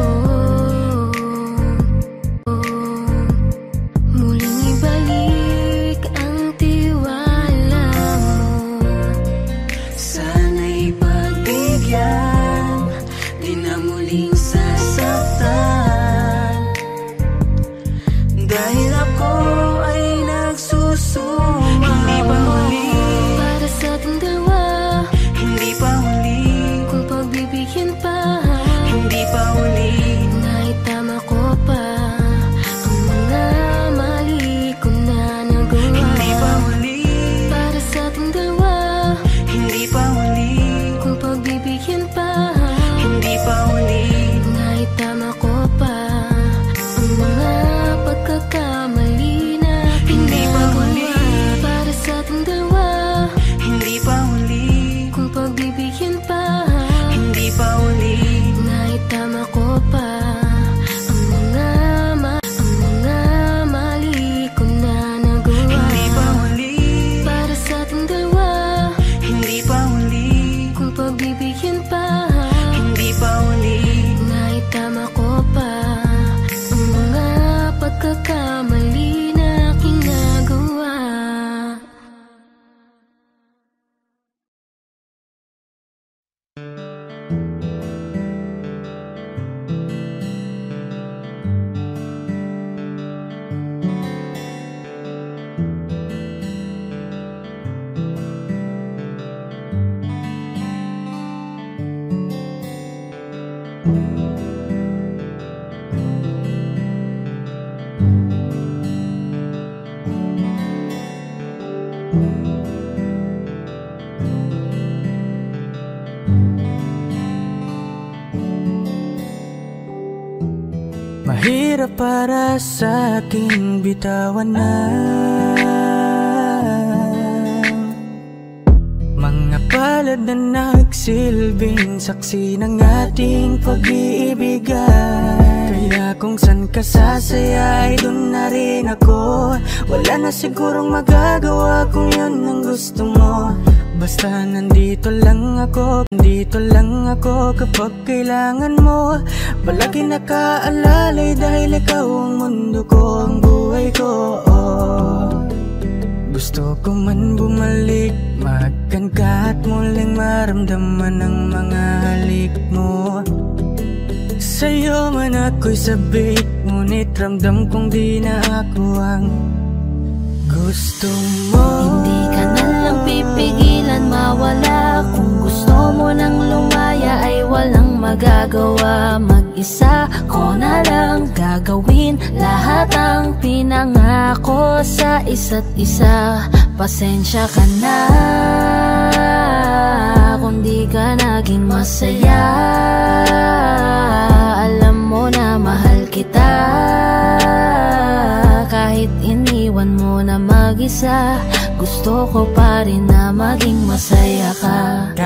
Speaker 13: Muling ibalik ang tiwala mo.
Speaker 14: Sana'y pagbigyan, di na muling sasaktan, dahil ako ay nagsusuma. Hindi pa huli
Speaker 13: Para sa ating dalawa,
Speaker 14: hindi pa huli
Speaker 13: kung pagbibigyan pa.
Speaker 14: hindi pa huli.
Speaker 13: Naitama ko pa ang mga mali ko na nagawa.
Speaker 14: Hindi pa huli,
Speaker 13: Para sa ating dalawa,
Speaker 14: hindi pa huli,
Speaker 13: kung pagbibigyan pa.
Speaker 14: hindi pa huli.
Speaker 13: Naitama ko pa ang mga pagkakamali na
Speaker 14: Hindi pa huli,
Speaker 13: nagawa. Para sa ating dalawa,
Speaker 14: hindi pa huli,
Speaker 13: kung pagbibigyan pa.
Speaker 14: hindi pa huli.
Speaker 13: Naitama ko pa ang mga mali ko na nagawa.
Speaker 14: Hindi pa huli,
Speaker 13: Para sa ating dalawa,
Speaker 14: hindi pa huli,
Speaker 13: kung pagbibigyan pa.
Speaker 14: hindi pa huli.
Speaker 13: Naitama ko pa ang mga pagkakamali na aking nagawa.
Speaker 1: Mahirap para sa aking bitawan na mga palad na nagsilbing saksi ng ating pag-iibigan. Kaya kung san ka sasaya ay dun na rin ako. Wala na sigurong magagawa kung yun ang gusto mo. Basta nandito lang ako kapag kailangan mo. Palagi nakaalalay dahil ikaw ang mundo ko, ang buhay ko. Gusto ko man bumalik, mahagkan ka at muling maramdaman ang mga halik mo. Sa'yo man ako'y sabik, ngunit ramdam kong di na ako ang gusto mo.
Speaker 13: Hindi ka na lang pipigilan mawala. Kung gusto mo nang lumaya ay walang
Speaker 2: magagawa mag-isa ko na lang gagawin lahat ang pinangako sa isa't isa. Pasensya ka na kung di ka naging masaya. Alam mo na mahal kita, kahit iniwan mo na mag-isa, gusto ko pa rin na maging masaya ka.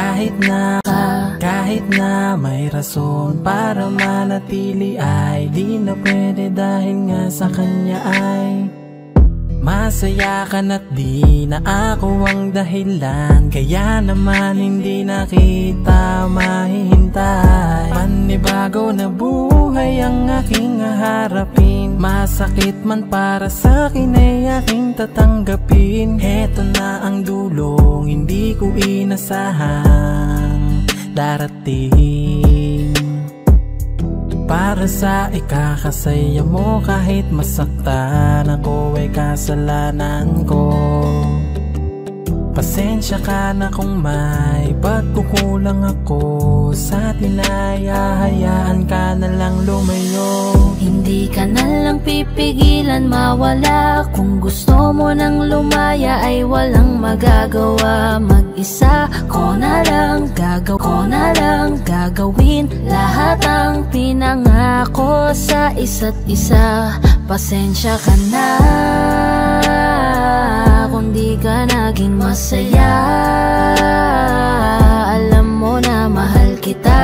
Speaker 15: Kahit na may rason para manatili ay di na pwede dahil nga sa kanya ay masaya ka na't di na ako ang dahilan. Kaya naman hindi na kita mahihintay. Panibago na buhay ang aking haharapin. Masakit man para sa'kin ay aking tatanggapin. Heto na ang dulong hindi ko inasahang darating. Para sa ikakasaya mo kahit masaktan ako ay kasalanan ko. Pasensya ka na kung may pagkukulang ako sa tinaya, hayaan ka na lang lumayo.
Speaker 2: Hindi ka na lang pipigilan mawala. Kung gusto mo nang lumaya ay walang magagawa. Mag-isa ko na lang gagawin lahat ang pinangako sa isa't isa. Pasensya ka na kung di ka naging masaya. Alam mo na mahal kita,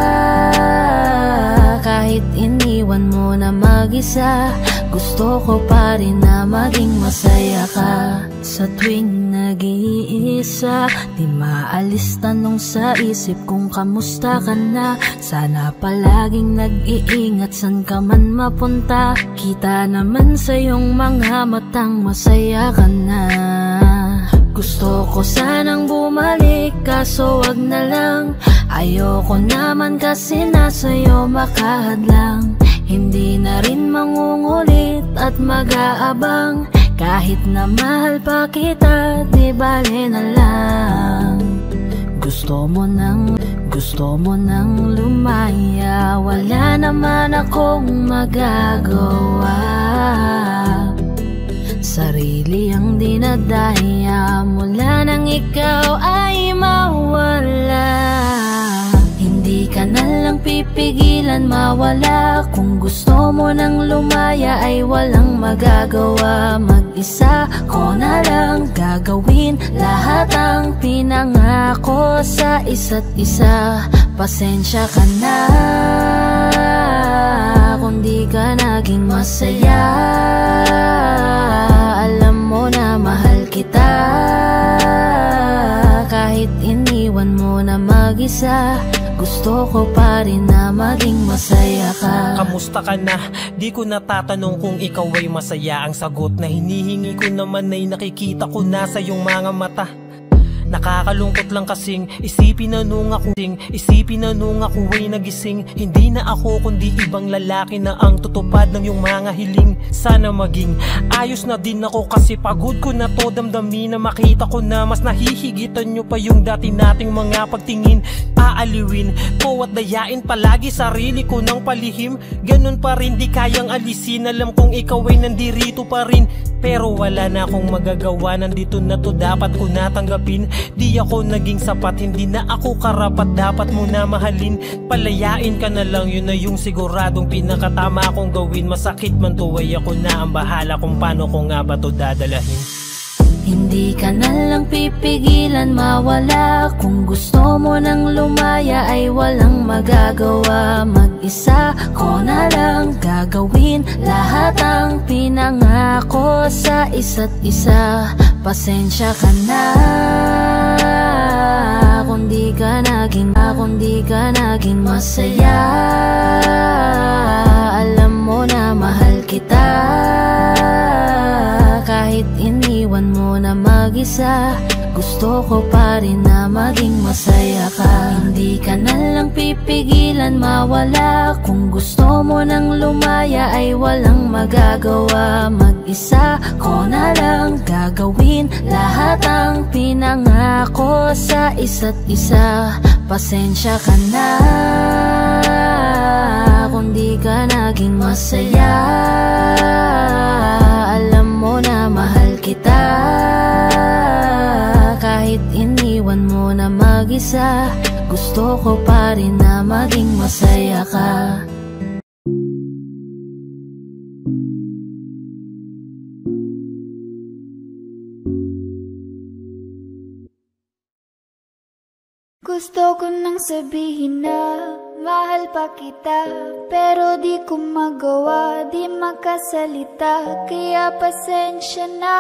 Speaker 2: kahit iniwan mo na mag-isa, gusto ko pa rin na maging masaya ka. Sa tuwing nag-iisa, di maalis tanong sa isip kung kamusta ka na. Sana palaging nag-iingat san ka man mapunta. Kita naman sa iyong mga matang masaya ka na. Gusto ko sanang bumalik kaso wag na lang. Ayoko naman kasi nasa'yo makahadlang. Hindi na rin mangungulit at mag-aabang. Kahit na mahal pa kita, di bale na lang. Gusto mo nang lumaya, wala naman akong magagawa. Sarili ang dinadaya mula nang ikaw ay mawala. Hindi ka na lang pipigilan mawala. Kung gusto mo nang lumaya ay walang magagawa. Mag-isa ko na lang gagawin lahat ang pinangako sa isa't isa. Pasensya ka na kung di ka naging masaya. Alam mo na mahal kita, kahit iniwan mo na mag-isa, gusto ko pa rin na maging masaya ka.
Speaker 15: Kamusta ka na? Di ko natatanong kung ikaw ay masaya. Ang sagot na hinihingi ko naman ay nakikita ko na sa iyong mga mata. Nakakalungkot lang kasing isipin na nung ako ay nagising. Hindi na ako kundi ibang lalaki na ang tutupad ng iyong mga hiling. Sana maging ayos na din ako kasi pagod ko na to damdamin. Na makita ko na mas nahihigitan nyo pa yung dati nating mga pagtingin. Aaliwin ko at dayain palagi sarili ko ng palihim. Ganun pa rin di kayang alisin. Alam kong ikaw ay nandirito pa rin, pero wala na akong magagawa. Nandito na to, dapat ko natanggapin. Di ako naging sapat, hindi na ako karapat. Dapat mo na mahalin, palayain ka na lang. Yun na yung siguradong pinakatama kong gawin. Masakit man to ay ako na ang bahala kung paano ko nga ba to dadalahin.
Speaker 2: Hindi ka na lang pipigilan mawala. Kung gusto mo nang lumaya ay walang magagawa. Mag-isa ko na lang gagawin lahat ang pinangako sa isa't isa. Pasensya ka na kung di ka naging masaya. Alam mo na mahal kita, kahit iniwan mo na mag-isa, gusto ko pa rin na maging masaya ka. Hindi ka na lang pipigilan mawala. Kung gusto mo nang lumaya ay walang magagawa. Mag-isa ko na lang gagawin lahat ang pinangako sa isa't isa.
Speaker 13: Pasensya ka na kung di ka naging masaya. Alam mo na mahal kita, kahit iniwan mo na mag-isa. Gusto ko pa rin na maging masaya ka.
Speaker 3: Gusto ko nang sabihin na mahal pa kita, pero di ko magawa, di makasalita. Kaya pasensya na,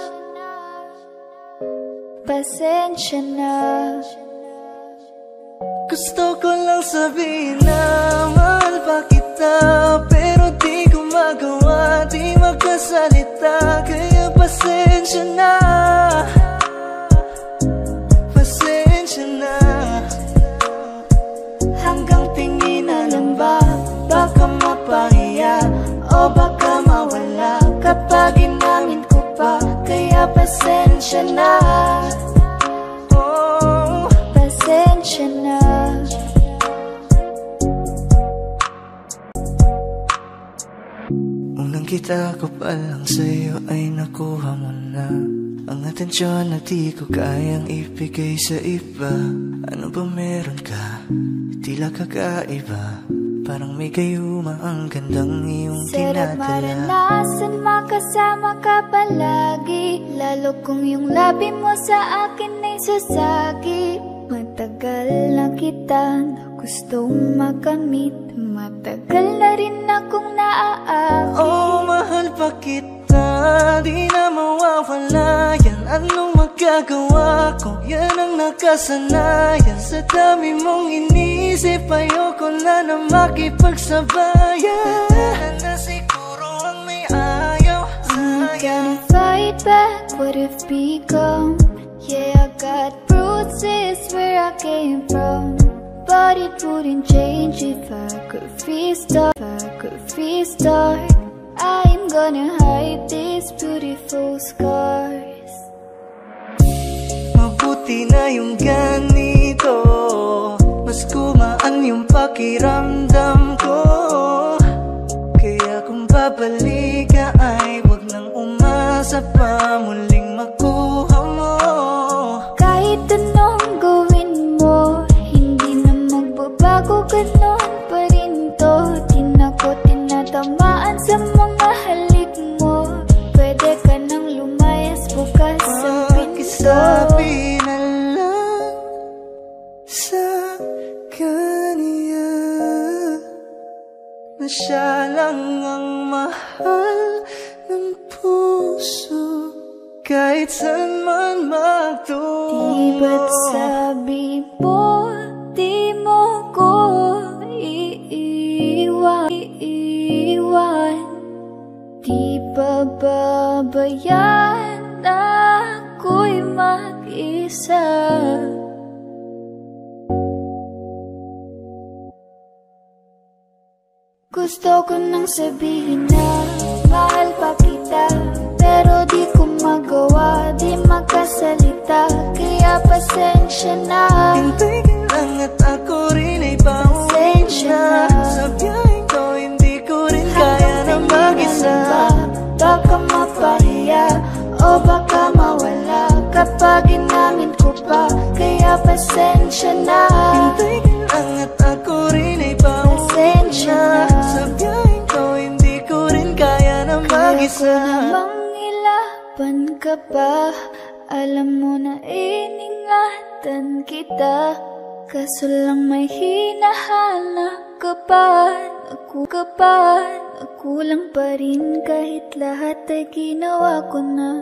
Speaker 3: pasensya na.
Speaker 1: Gusto ko lang sabihin na mahal pa kita, pero di ko magawa, di makasalita. Kaya pasensya na, pasensya na. Hanggang tingin na lang ba, baka mapahiya o baka mawala kapag inamin ko pa. Kaya pasensya na, oh, pasensya na. Unang kita ko pa lang sa'yo ay nakuha mo na ang atensyon na di ko kayang ibigay sa iba. Ano ba meron ka? Tila kakaiba, parang may gayuma ang gandang iyong
Speaker 3: Sarap
Speaker 1: tinatala.
Speaker 3: maranasan makasama ka palagi, lalo kung yung labi mo sa akin ay sasagi. Matagal na kita na gustong makamit, matagal na rin akong naaakit.
Speaker 1: Oh, mahal pa kita, di na mawawala yan. Anong magagawa ko? Yan ang nakasanayan. Sa dami mong inisip, ayoko na na makipagsabayan. Na siguro ang may ayaw
Speaker 3: I'm gonna fight back what if become. Yeah, I got bruises where I came from, but it wouldn't change if I could restart. I'm gonna hide these beautiful scars.
Speaker 1: Mabuti na yung ganito, mas gumaan yung pakiramdam ko. Kaya kung babalik ka ay wag nang umasa pa muling makuha mo.
Speaker 3: Kahit anong gawin mo, hindi na magbabago, ganon pa rin to. Di na ko tinatamaan sa mga halik mo. Pwede ka nang lumayas bukas sa pinto.
Speaker 1: Pakisabi na lang sa kanya na siya lang ang mahal ng puso, kahit saan man magtungo.
Speaker 3: Di ba't sabi mo, di mo ko iiwan? Di ba babayaan ako'y mag-isa? Gusto ko nang sabihin na mahal pa kita, pero di ko magawa, di makasalita. Kaya pasensya na,
Speaker 1: hintay ka lang at ako rin ay pauwi na. Sa biyaheng to hindi ko rin kaya na mag-isa.
Speaker 3: Baka mapahiya o baka mawala kapag inamin ko pa. Kaya pasensya na,
Speaker 1: hintay ka lang at ako rin ay pauwi na. Sa biyaheng to hindi ko rin kaya na mag-isa.
Speaker 3: Kaya ko namang ilaban ka pa, alam mo na iningatan kita. Kaso lang may hinahanap ka pa, nakulang pa rin kahit lahat ay ginawa ko na.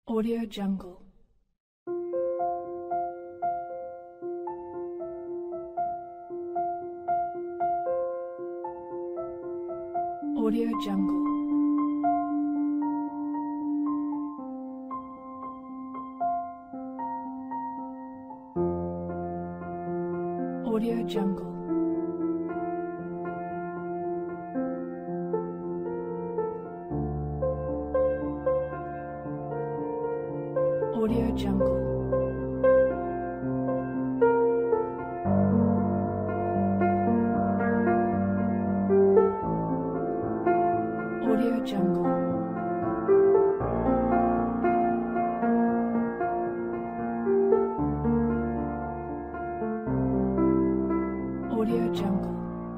Speaker 16: Audio Jungle. Audio Jungle. Audio Jungle. Audio Jungle. Audio Jungle. Audio Jungle.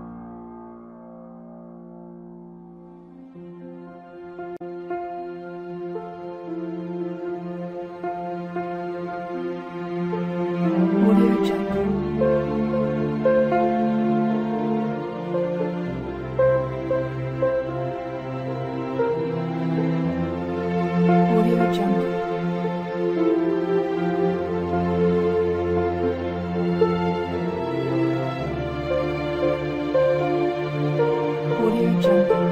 Speaker 16: Audio Jungle. Audio Jungle. Audio Jungle.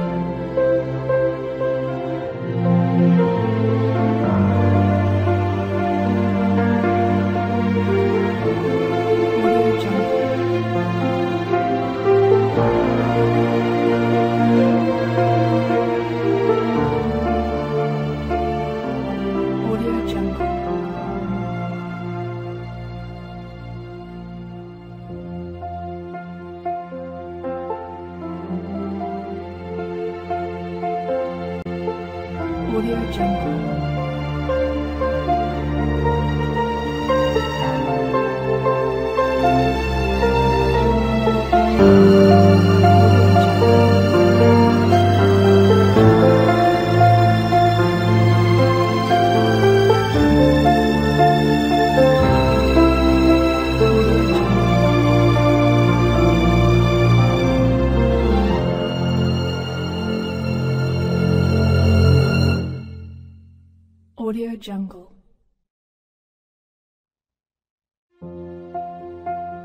Speaker 16: Audio Jungle. Audio Jungle. Audio Jungle. Audio Jungle.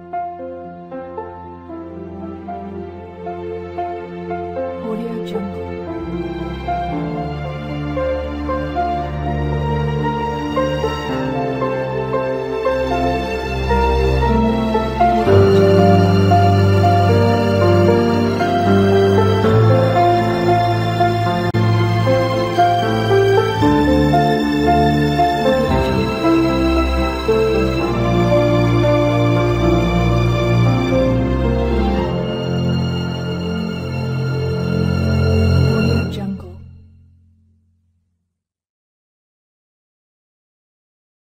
Speaker 16: Audio Jungle.